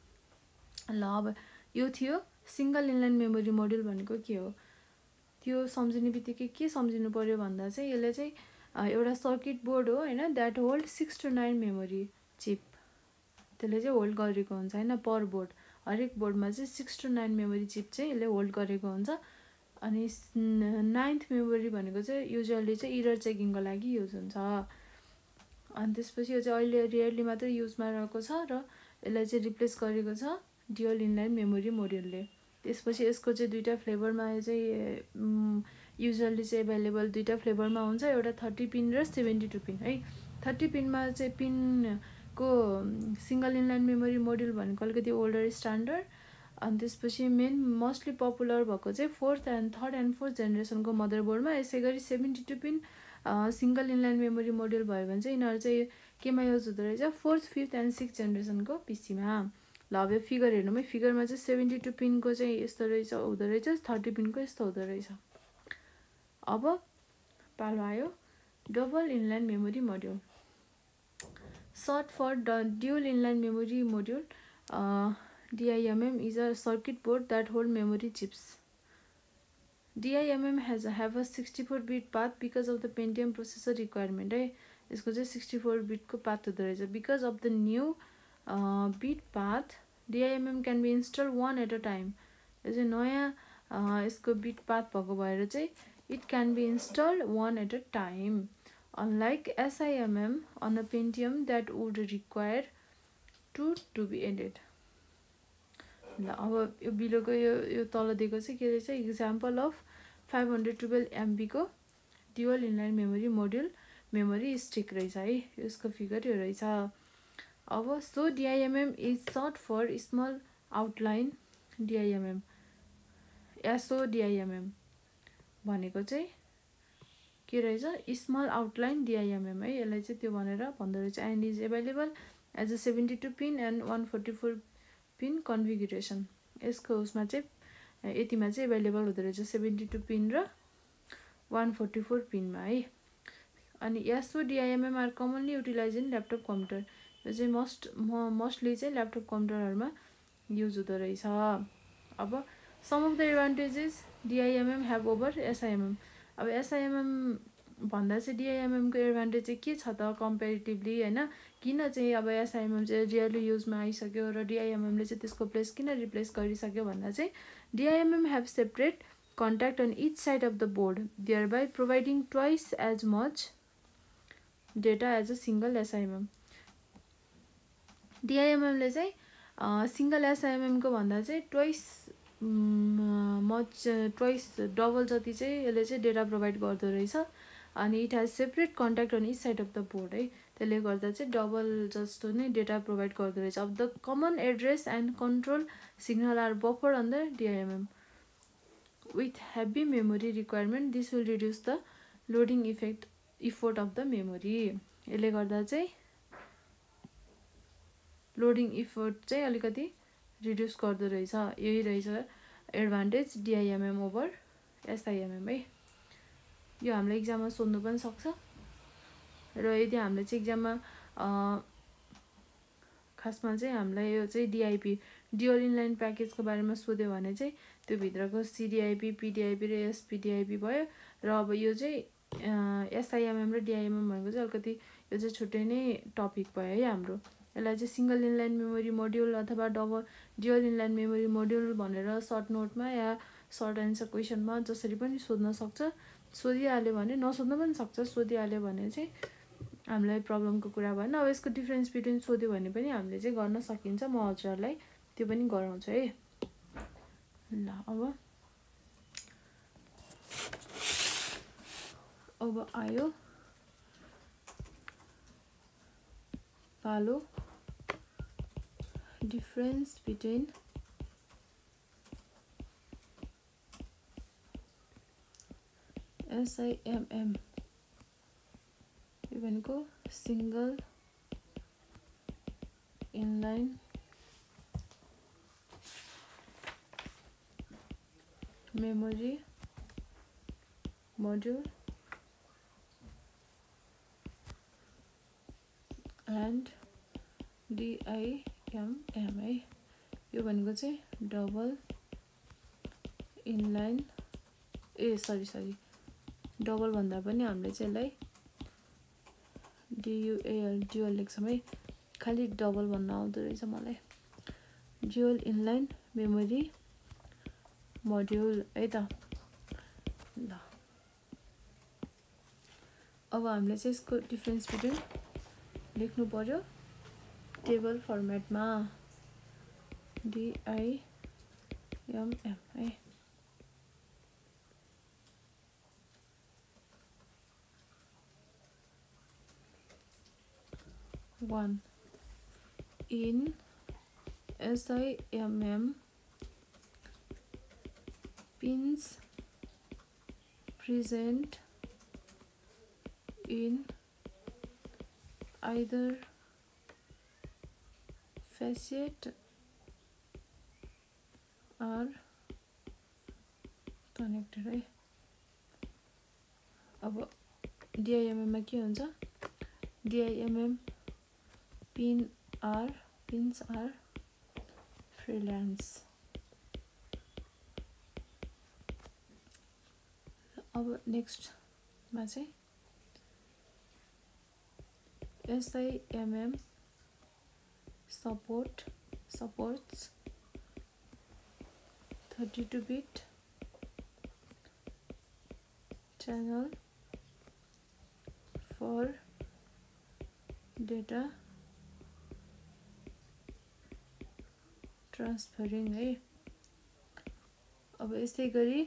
ल अब यो थियो सिंगल इनलाइन मेमोरी मोड्युल भनेको के हो। त्यो सम्झिने बित्तिकै के सम्झिनु पर्यो भन्दा चाहिँ यसले चाहिँ एउटा सर्किट बोर्ड हो होइन, that hold six two nine memory chip त्यसले चाहिँ होल्ड गरेको हुन्छ होइन। पर बोर्ड हरेक बोर्डमा चाहिँ six two nine memory chip चाहिँ यसले होल्ड गरेको हुन्छ। अनि नाइन्थ मेमोरी भनेको चाहिँ युजली चाहिँ इरर चेकिङको लागि युज हुन्छ। अनि त्यसपछि यो चाहिँ अहिले रियरली मात्र युजमा रहेको छ र यसलाई चाहिँ रिप्लेस गरेको छ ड्युअल इनलाइन मेमोरी मोड्युलले। त्यसपछि यसको चाहिँ दुईवटा फ्लेभरमा यो चाहिँ युजली चाहिँ एभाइलेबल दुईवटा फ्लेभरमा हुन्छ, एउटा थर्टी पिन र सेभेन्टी टू पिन है। थर्टी पिनमा चाहिँ पिनको सिङ्गल इनलाइन मेमोरी मोड्युल भनेको अलिकति ओल्डर स्ट्यान्डर्ड। अनि त्यसपछि मेन मोस्टली पपुलर भएको चाहिँ fourth and third and fourth जेनेरेसनको मदरबोर्डमा। यसै गरी seventy two pin single inline memory module भयो भने चाहिँ यिनीहरू चाहिँ केमा युज हुँदो रहेछ, फोर्थ फिफ्थ एन्ड सिक्स जेनेरेसनको पिसीमा। ल अब यो फिगर हेर्नु है, फिगरमा चाहिँ सेभेन्टी टू पिनको चाहिँ यस्तो रहेछ हुँदो रहेछ, थर्टी पिनको यस्तो हुँदो रहेछ। अब पालो आयो double inline memory module. Short for the dual inline memory module D I M M is a circuit board that hold memory chips. D I M M has a, have a sixty-four bit path because of the Pentium processor requirement. है यसको चाहिँ sixty-four bit को path हुँदो रहेछ. Because of the new uh, bit path, D I M M can be installed one at a time. यो चाहिँ नयाँ uh, यसको bit path भएको भएर चाहिँ it can be installed one at a time. Unlike S I M M on a Pentium that would require two to be added. ल अब यो बिलोको यो यो तल दिएको चाहिँ के रहेछ example of five twelve M B को dual inline memory module memory stick रहेछ है. यसको फिगर यो रहेछ. अब so D I M M is short for small outline D I M M. So D I M M भनेको चाहिँ के रहेछ small outline D I M M है. यसलाई चाहिँ त्यो भनेर भन्दो रहेछ. And is available as a seventy-two pin and one forty-four pin configuration. यसको उसमा चाहिँ यतिमा चाहिँ एभाइलेबल हुँदो रहेछ seventy-two पिन र one forty-four पिनमा है. अनि so D I M M are commonly utilize in laptop computer. यो चाहिँ मोस्ट मोस्टली चाहिँ ल्यापटप कम्प्युटरहरूमा युज हुँदो रहेछ. अब some of the advantages D I M M have over S I M M. अब S I M M भन्दा चाहिँ D I M M को एडभान्टेज चाहिँ के छ त कम्पेरिटिभली हैन. किन चाहिँ अब S I M M चाहिँ रियली युजमा आइसक्यो र D I M M ले चाहिँ त्यसको प्लेस किन रिप्लेस गरिसक्यो भन्दा चाहिँ D I M M have separate contact on each side of the board, thereby providing twice as much data as a single S I M M. D I M M ले चाहिँ single S I M M को भन्दा चाहिँ twice much twice double जति चाहिँ यसले चाहिँ data provide गर्दो रहेछ. अनि it has separate contact on each side of the board है. त्यसले गर्दा चाहिँ डबल जस्तो नै डेटा प्रोभाइड गर्दो रहेछ. अब the common address and control signal are buffer on the D I M M. With heavy memory requirement, this will reduce the loading effect effort of the memory. यसले गर्दा चाहिँ loading effort चाहिँ अलिकति reduce गर्दो रहेछ. यही रहेछ advantage D I M M over S I M M है. यो हामीले एक्जाममा सोध्नु पनि सक्छ र यदि हामीले चाहिँ एक्जाममा खासमा चाहिँ हामीलाई यो चाहिँ D I P dual inline प्याकेजको बारेमा सोध्यो भने चाहिँ त्यो भित्रको C D I P, P D I P र S P D I P भयो. र अब यो चाहिँ S I M M र D I M M भनेको चाहिँ अलिकति यो चाहिँ छुट्टै नै टपिक भयो है हाम्रो. यसलाई चाहिँ सिंगल इनलाइन मेमोरी मोड्युल अथवा double dual inline memory module भनेर सर्ट नोटमा या सर्ट एन्सर क्वेसनमा जसरी पनि सोध्न सक्छ. सोधिहाल्यो भने नसोध्न पनि सक्छ. सोधिहाल्यो भने चाहिँ हामीलाई प्रब्लमको कुरा भएन. अब यसको डिफरेन्स बिट्विन सोध्यो भने पनि हामीले चाहिँ गर्न सकिन्छ. म हजुरहरूलाई त्यो पनि गराउँछु है. ल अब अब आयो पालो difference between S I M M यो भनेको single inline memory module and D I M M है. यो भनेको चाहिँ डबल इनलाइन ए सरी सरी डबल भन्दा पनि हामीले चाहिँ यसलाई D U A L dual लेख्छौँ है. खाली डबल भन्न आउँदो रहेछ मलाई. ड्युअल इनलाइन मेमोरी मोड्युल है त. ल अब हामीले चाहिँ यसको डिफरेन्स बिट्विन लेख्नु पर्यो टेबल फर्मेटमा D I M M है. one in S I M M pins present in either facet are connected है. अब D I M M मा के हुन्छ D I M M pin are pins are फ्रिलान्स। अब नेक्स्टमा चाहिँ SIMM support supports thirty-two bit channel for data transferring है। अब यस्तै गरी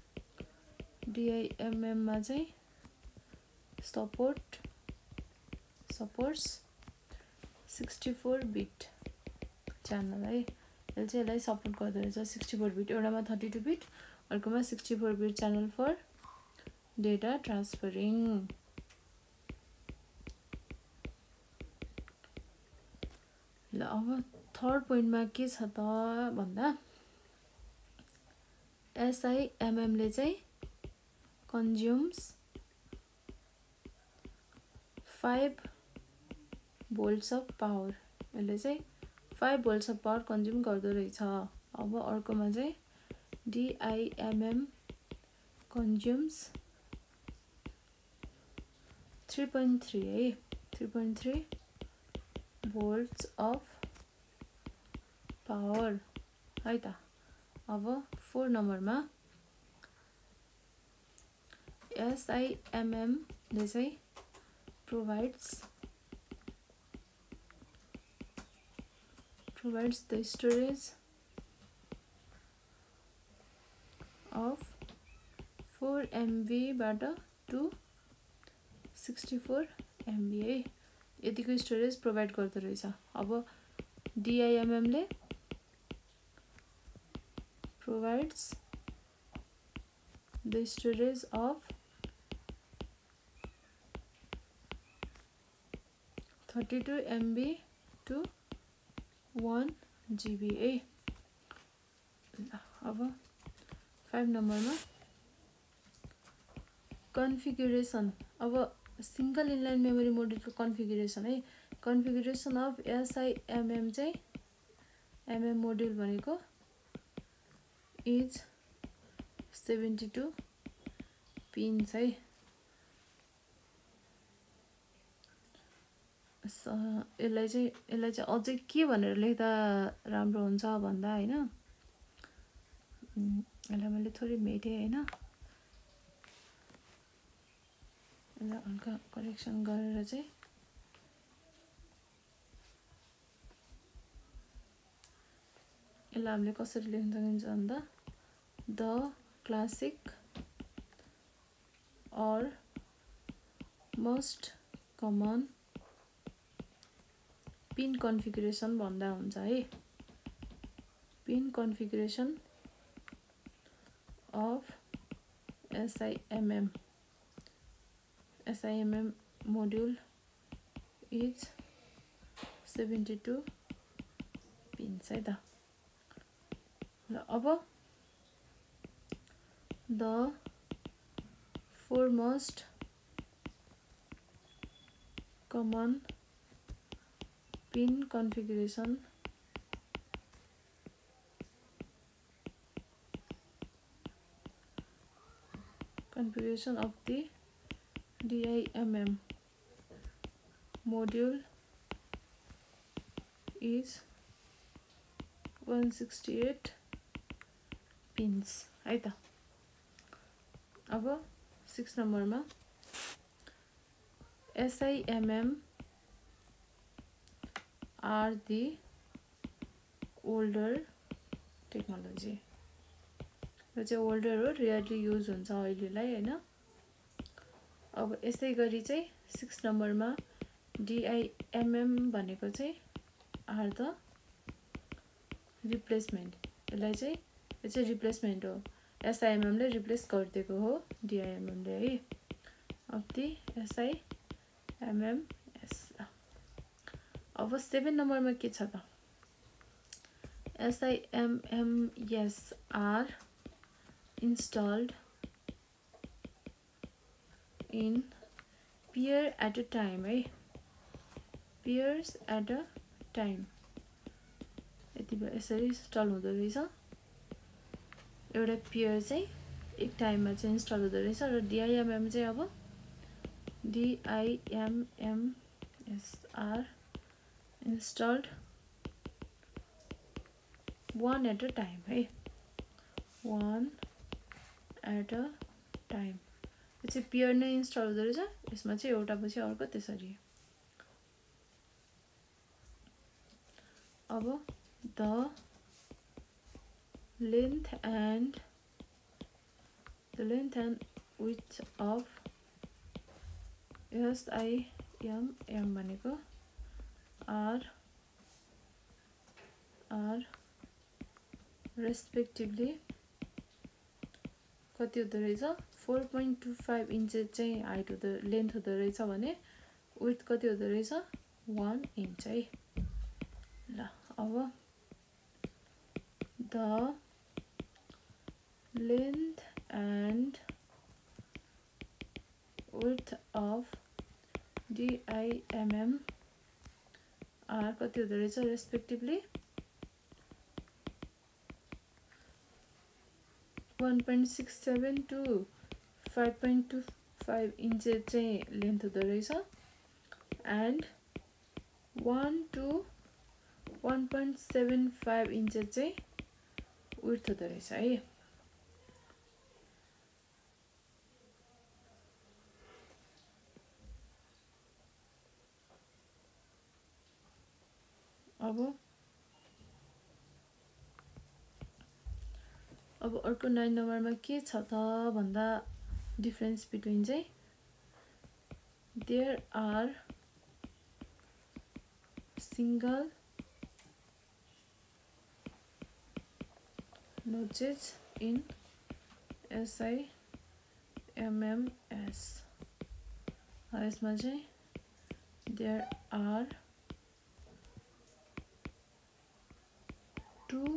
डिआइएमएम मा चाहिँ support supports sixty-four bit channel है। यसले चाहिँ यसलाई सपोर्ट गर्दो रहेछ sixty-four bit, एउटामा thirty-two bit अर्कोमा sixty-four bit channel for data transferring. ल अब थर्ड पोइन्टमा के छ त भन्दा एसआइएमएम ले चाहिँ consumes five volts of power, यसले चाहिँ five volts of power consume गर्दो रहेछ। अब अर्कोमा चाहिँ DIMM consumes three point three है, three point three volts of power है त। अब फोर नम्बरमा एसआइएमएम ले चाहिँ provides provides the storage of four M B बाट to sixty-four M B है, यतिको स्टोरेज प्रोभाइड गर्दो रहेछ। अब डिआइएमएम ले provides the storage of thirty-two M B to one G B है। अब फाइभ नम्बरमा कन्फिगरेसन, अब सिंगल इनलाइन मेमोरी मोड्युलको कन्फिगरेसन है। कन्फिगरेसन अफ एसआइएमएम चाहिँ एमएम मोड्युल भनेको इज seventy-two पिन्स है। यसलाई चाहिँ यसलाई चाहिँ अझै के भनेर लेख्दा राम्रो हुन्छ भन्दा हैन, यसलाई मैले थोरै मेटेँ हैन, यसलाई हल्का करेक्सन गरेर चाहिँ यसलाई हामीले कसरी लेख्न सकिन्छ भन्दा the classic or most common pin configuration भन्दा हुन्छ है। Pin configuration of SIMM SIMM module is seventy-two pins है त। ल अब the four most common pin configuration configuration of the DIMM module is one sixty-eight pins है त। अब सिक्स नम्बरमा SIMM are the older technology, यो चाहिँ ओल्डर हो, रेयरली युज हुन्छ अहिलेलाई हैन। अब यसै गरी चाहिँ सिक्स नम्बरमा डिआइएमएम भनेको चाहिँ आर द रिप्लेसमेन्ट, यसलाई चाहिँ यो चाहिँ रिप्लेसमेन्ट हो, एसआइएमएम ले रिप्लेस गरिदिएको हो डिआइएमएम ले है। अब ती एसआइएमएम एस। अब सेभेन नम्बरमा के छ त, SIMMs are installed in pair at a time है, pairs at a time यति बेला यसरी इन्स्टल हुँदो रहेछ एउटा पेयर चाहिँ एक टाइममा चाहिँ इन्स्टल हुँदो रहेछ र डिआइएमएम चाहिँ अब DIMMs are installed one at a time है वान एट अ टाइम यो चाहिँ पेयर नै इन्स्टल हुँदो रहेछ यसमा चाहिँ एउटा पछि अर्को त्यसरी अब the length and the length and width of S I M M भनेको are are respectively कति हुँदो रहेछ four point two five inches चाहिँ हाइट हुँदो लेन्थ हुँदो रहेछ भने विड्थ कति हुँदो रहेछ वान इन्च है ल अब the length and width of D I M M are कति हुँदो रहेछ respectively one point six seven to five point two five inches चाहिँ लेन्थ हुँदो रहेछ and one to one point seven five inches चाहिँ विड्थ हुँदो रहेछ है अब अब अर्को नाइन नम्बरमा के छ त भन्दा डिफरेन्स बिट्विन चाहिँ there are single notches in S I M M S यसमा चाहिँ there are two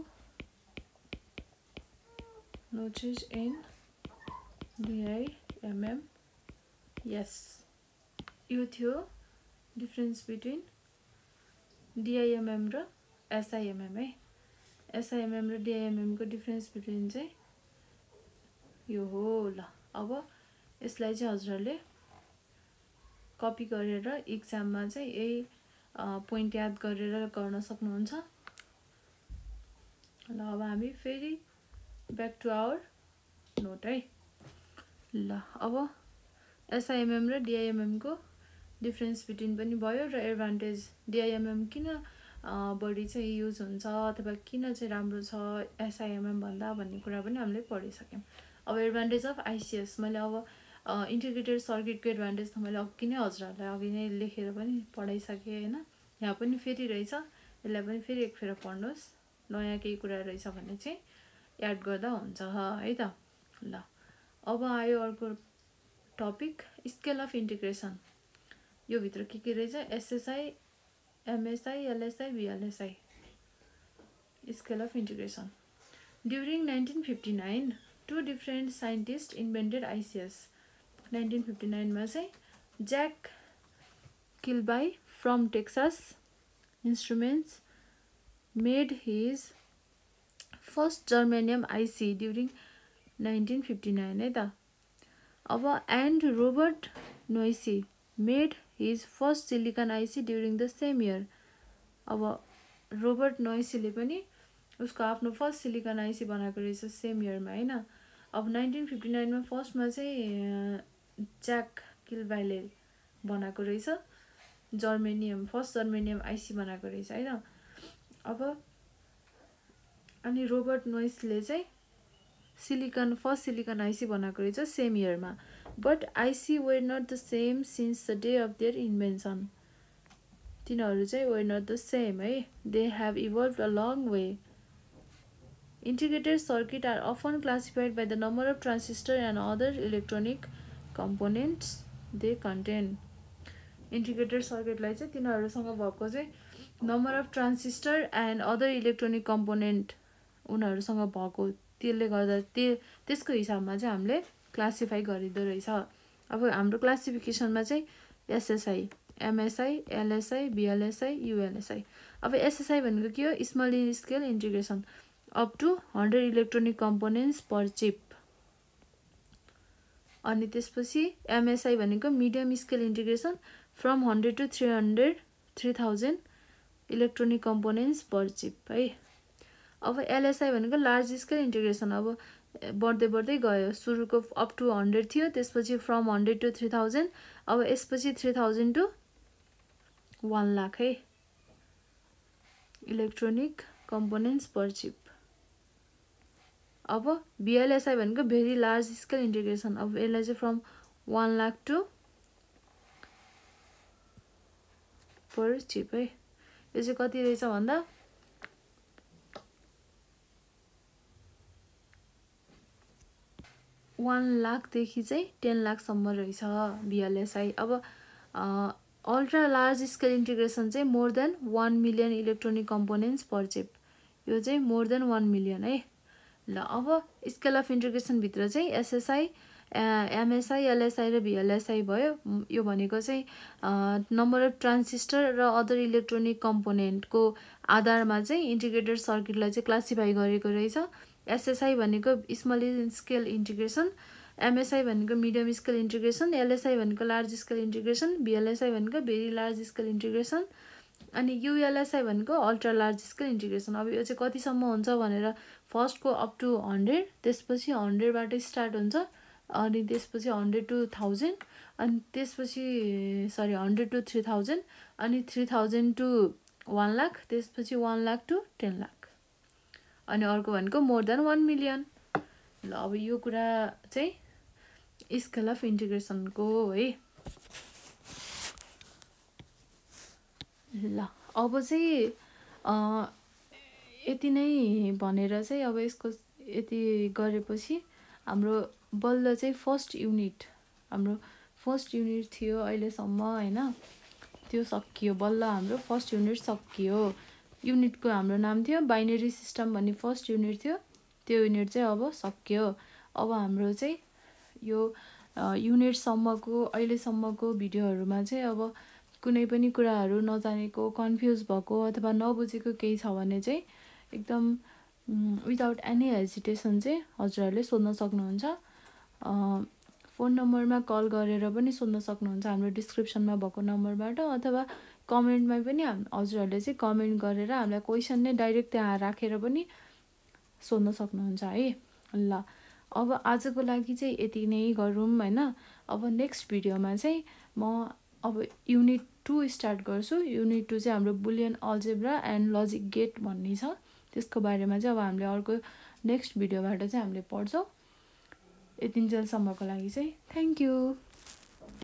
notches in D I M M yes यो थियो difference between D I M M र S I M M है S I M M र D I M M को difference between चाहिँ यो हो ल अब यसलाई चाहिँ हजुरहरूले कपी गरेर एक्जाममा चाहिँ यही पोइन्ट याद गरेर गर्न सक्नुहुन्छ ल अब हामी फेरि ब्याक टु आवर नोट है ल अब S I M M र D I M M को डिफरेन्स बिट्विन पनि भयो र advantage D I M M किन बढी चाहिँ युज हुन्छ अथवा किन चाहिँ राम्रो छ S I M M भन्दा भन्ने कुरा पनि हामीले पढिसक्यौँ अब advantage of I C S मैले अब इन्टिग्रेटेड सर्किटको एडभान्टेज त मैले अघि नै हजुरहरूलाई अघि नै लेखेर पनि पढाइसकेँ होइन यहाँ पनि फेरि रहेछ यसलाई पनि फेरि एक फेर पढ्नुहोस् नयाँ केही कुरा रहेछ भने चाहिँ याद गर्दा हुन्छ है त ल अब आयो अर्को टपिक स्केल अफ इन्टिग्रेसन यो भित्र के के रहेछ SSI MSI LSI VLSI scale of integration during nineteen fifty nine two different scientist invented I C S nineteen fifty nine मा चाहिँ Jack Kilby from Texas Instruments made his first germanium I C during nineteen fifty nine है त अब and Robert Noyce made his first silicon I C during the same year अब Robert नोइसीले पनि उसको आफ्नो फर्स्ट सिलिकन I C बनाएको रहेछ सेम इयरमा हैन अब नाइन्टीन फिफ्टी नाइन मा फर्स्टमा चाहिँ ज्याक किलबाईले बनाएको रहेछ germanium first germanium I C बनाएको रहेछ हैन अब अनि रोबर्ट नोइसले चाहिँ silicon first silicon I C बनाएको रहेछ सेम इयरमा but I C were not the same since the day of their invention तिनीहरू चाहिँ वर नट द सेम है they have evolved a long way integrated circuit are often classified by the number of transistor and other electronic components they contain integrated circuit लाई चाहिँ तिनीहरुसँग भएको चाहिँ number of transistor and other electronic component उनीहरुसँग भएको त्यसले गर्दा त्यसको हिसाबमा चाहिँ हामीले क्लासिफाई गरिदो रहेछ अब हाम्रो क्लासिफिकेसनमा चाहिँ S S I MSI, LSI, VLSI, ULSI. अब एसएसआई भनेको के हो? Small scale integration up to hundred electronic components per chip. अनि त्यसपछि एमएसआई भनेको medium scale integration from hundred to three hundred three thousand electronic components per chip है। अब LSI भनेको लार्ज स्केल इन्टिग्रेसन, अब बढ्दै बढ्दै गयो। सुरुको अप टु हन्ड्रेड थियो, त्यसपछि from hundred to three thousand, अब यसपछि three thousand to one lakh है इलेक्ट्रोनिक कम्पोनेन्ट्स पर चिप। अब बीएलएसआई भनेको भेरी लार्ज स्केल इन्टिग्रेसन, अब यसलाई चाहिँ from one lakh to per chip है। यो चाहिँ कति रहेछ भन्दा वान लाखदेखि चाहिँ टेन लाखसम्म रहेछ बीएलएसआई। अब अल्ट्रा लार्ज स्केल इन्टिग्रेसन चाहिँ more than one million electronic components per cheap, यो चाहिँ मोर देन वान मिलियन है। ल अब स्केल अफ इन्टिग्रेसनभित्र चाहिँ एसएसआई, एमएसआई, एलएसआई र बीएलएसआई भयो। यो भनेको चाहिँ नम्बर अफ ट्रान्सिस्टर र अदर इलेक्ट्रोनिक कम्पोनेन्टको आधारमा चाहिँ इन्टिग्रेटेड सर्किटलाई चाहिँ क्लासिफाई गरेको रहेछ। एसएसआई भनेको स्मल स्केल इन्टिग्रेसन, एमएसआई भनेको मिडियम स्केल इन्टिग्रेसन, एलएसआई भनेको लार्ज स्केल इन्टिग्रेसन, बीएलएसआई भनेको भेरी लार्ज स्केल इन्टिग्रेसन, अनि यूएलएसआई भनेको अल्ट्रा लार्ज स्केल इन्टिग्रेसन। अब यो चाहिँ कतिसम्म हुन्छ भनेर फर्स्टको अप टु हन्ड्रेड, त्यसपछि हन्ड्रेडबाट स्टार्ट हुन्छ, अनि त्यसपछि हन्ड्रेड टु थाउजन्ड, अनि त्यसपछि sorry hundred to three thousand, अनि three thousand to one lakh, त्यसपछि one lakh to ten lakh, अनि अर्को भनेको मोर देन वान मिलियन। ल अब यो कुरा चाहिँ स्केल अफ इन्टिग्रेसनको है। ल अब चाहिँ यति नै भनेर चाहिँ अब यसको यति गरेपछि हाम्रो बल्ल चाहिँ फर्स्ट युनिट, हाम्रो फर्स्ट युनिट थियो अहिलेसम्म होइन, त्यो सकियो। बल्ल हाम्रो फर्स्ट युनिट सकियो। युनिटको हाम्रो नाम थियो बाइनरी सिस्टम भन्ने फर्स्ट युनिट थियो, त्यो युनिट चाहिँ अब सकियो। अब हाम्रो चाहिँ यो युनिटसम्मको अहिलेसम्मको भिडियोहरूमा चाहिँ अब कुनै पनि कुराहरू नजानेको, कन्फ्युज भएको अथवा नबुझेको केही छ भने चाहिँ एकदम विदाउट एनी हेजिटेसन चाहिँ हजुरहरूले सोध्न सक्नुहुन्छ। फोन नम्बरमा कल गरेर पनि सोध्न सक्नुहुन्छ हाम्रो डिस्क्रिप्सनमा भएको नम्बरबाट, अथवा कमेन्टमा पनि हाम हजुरहरूले चाहिँ कमेन्ट गरेर हामीलाई क्वेसन नै डाइरेक्ट त्यहाँ राखेर पनि सोध्न सक्नुहुन्छ है। ल अब आजको लागि चाहिँ यति नै गरौँ होइन। अब नेक्स्ट भिडियोमा चाहिँ म अब युनिट टू स्टार्ट गर्छु। युनिट टू चाहिँ हाम्रो Boolean algebra and logic gate भन्ने छ, त्यसको बारेमा चाहिँ अब हामीले अर्को नेक्स्ट भिडियोबाट चाहिँ हामीले पढ्छौँ। यतिन्जेलसम्मको लागि चाहिँ थ्याङ्क यू।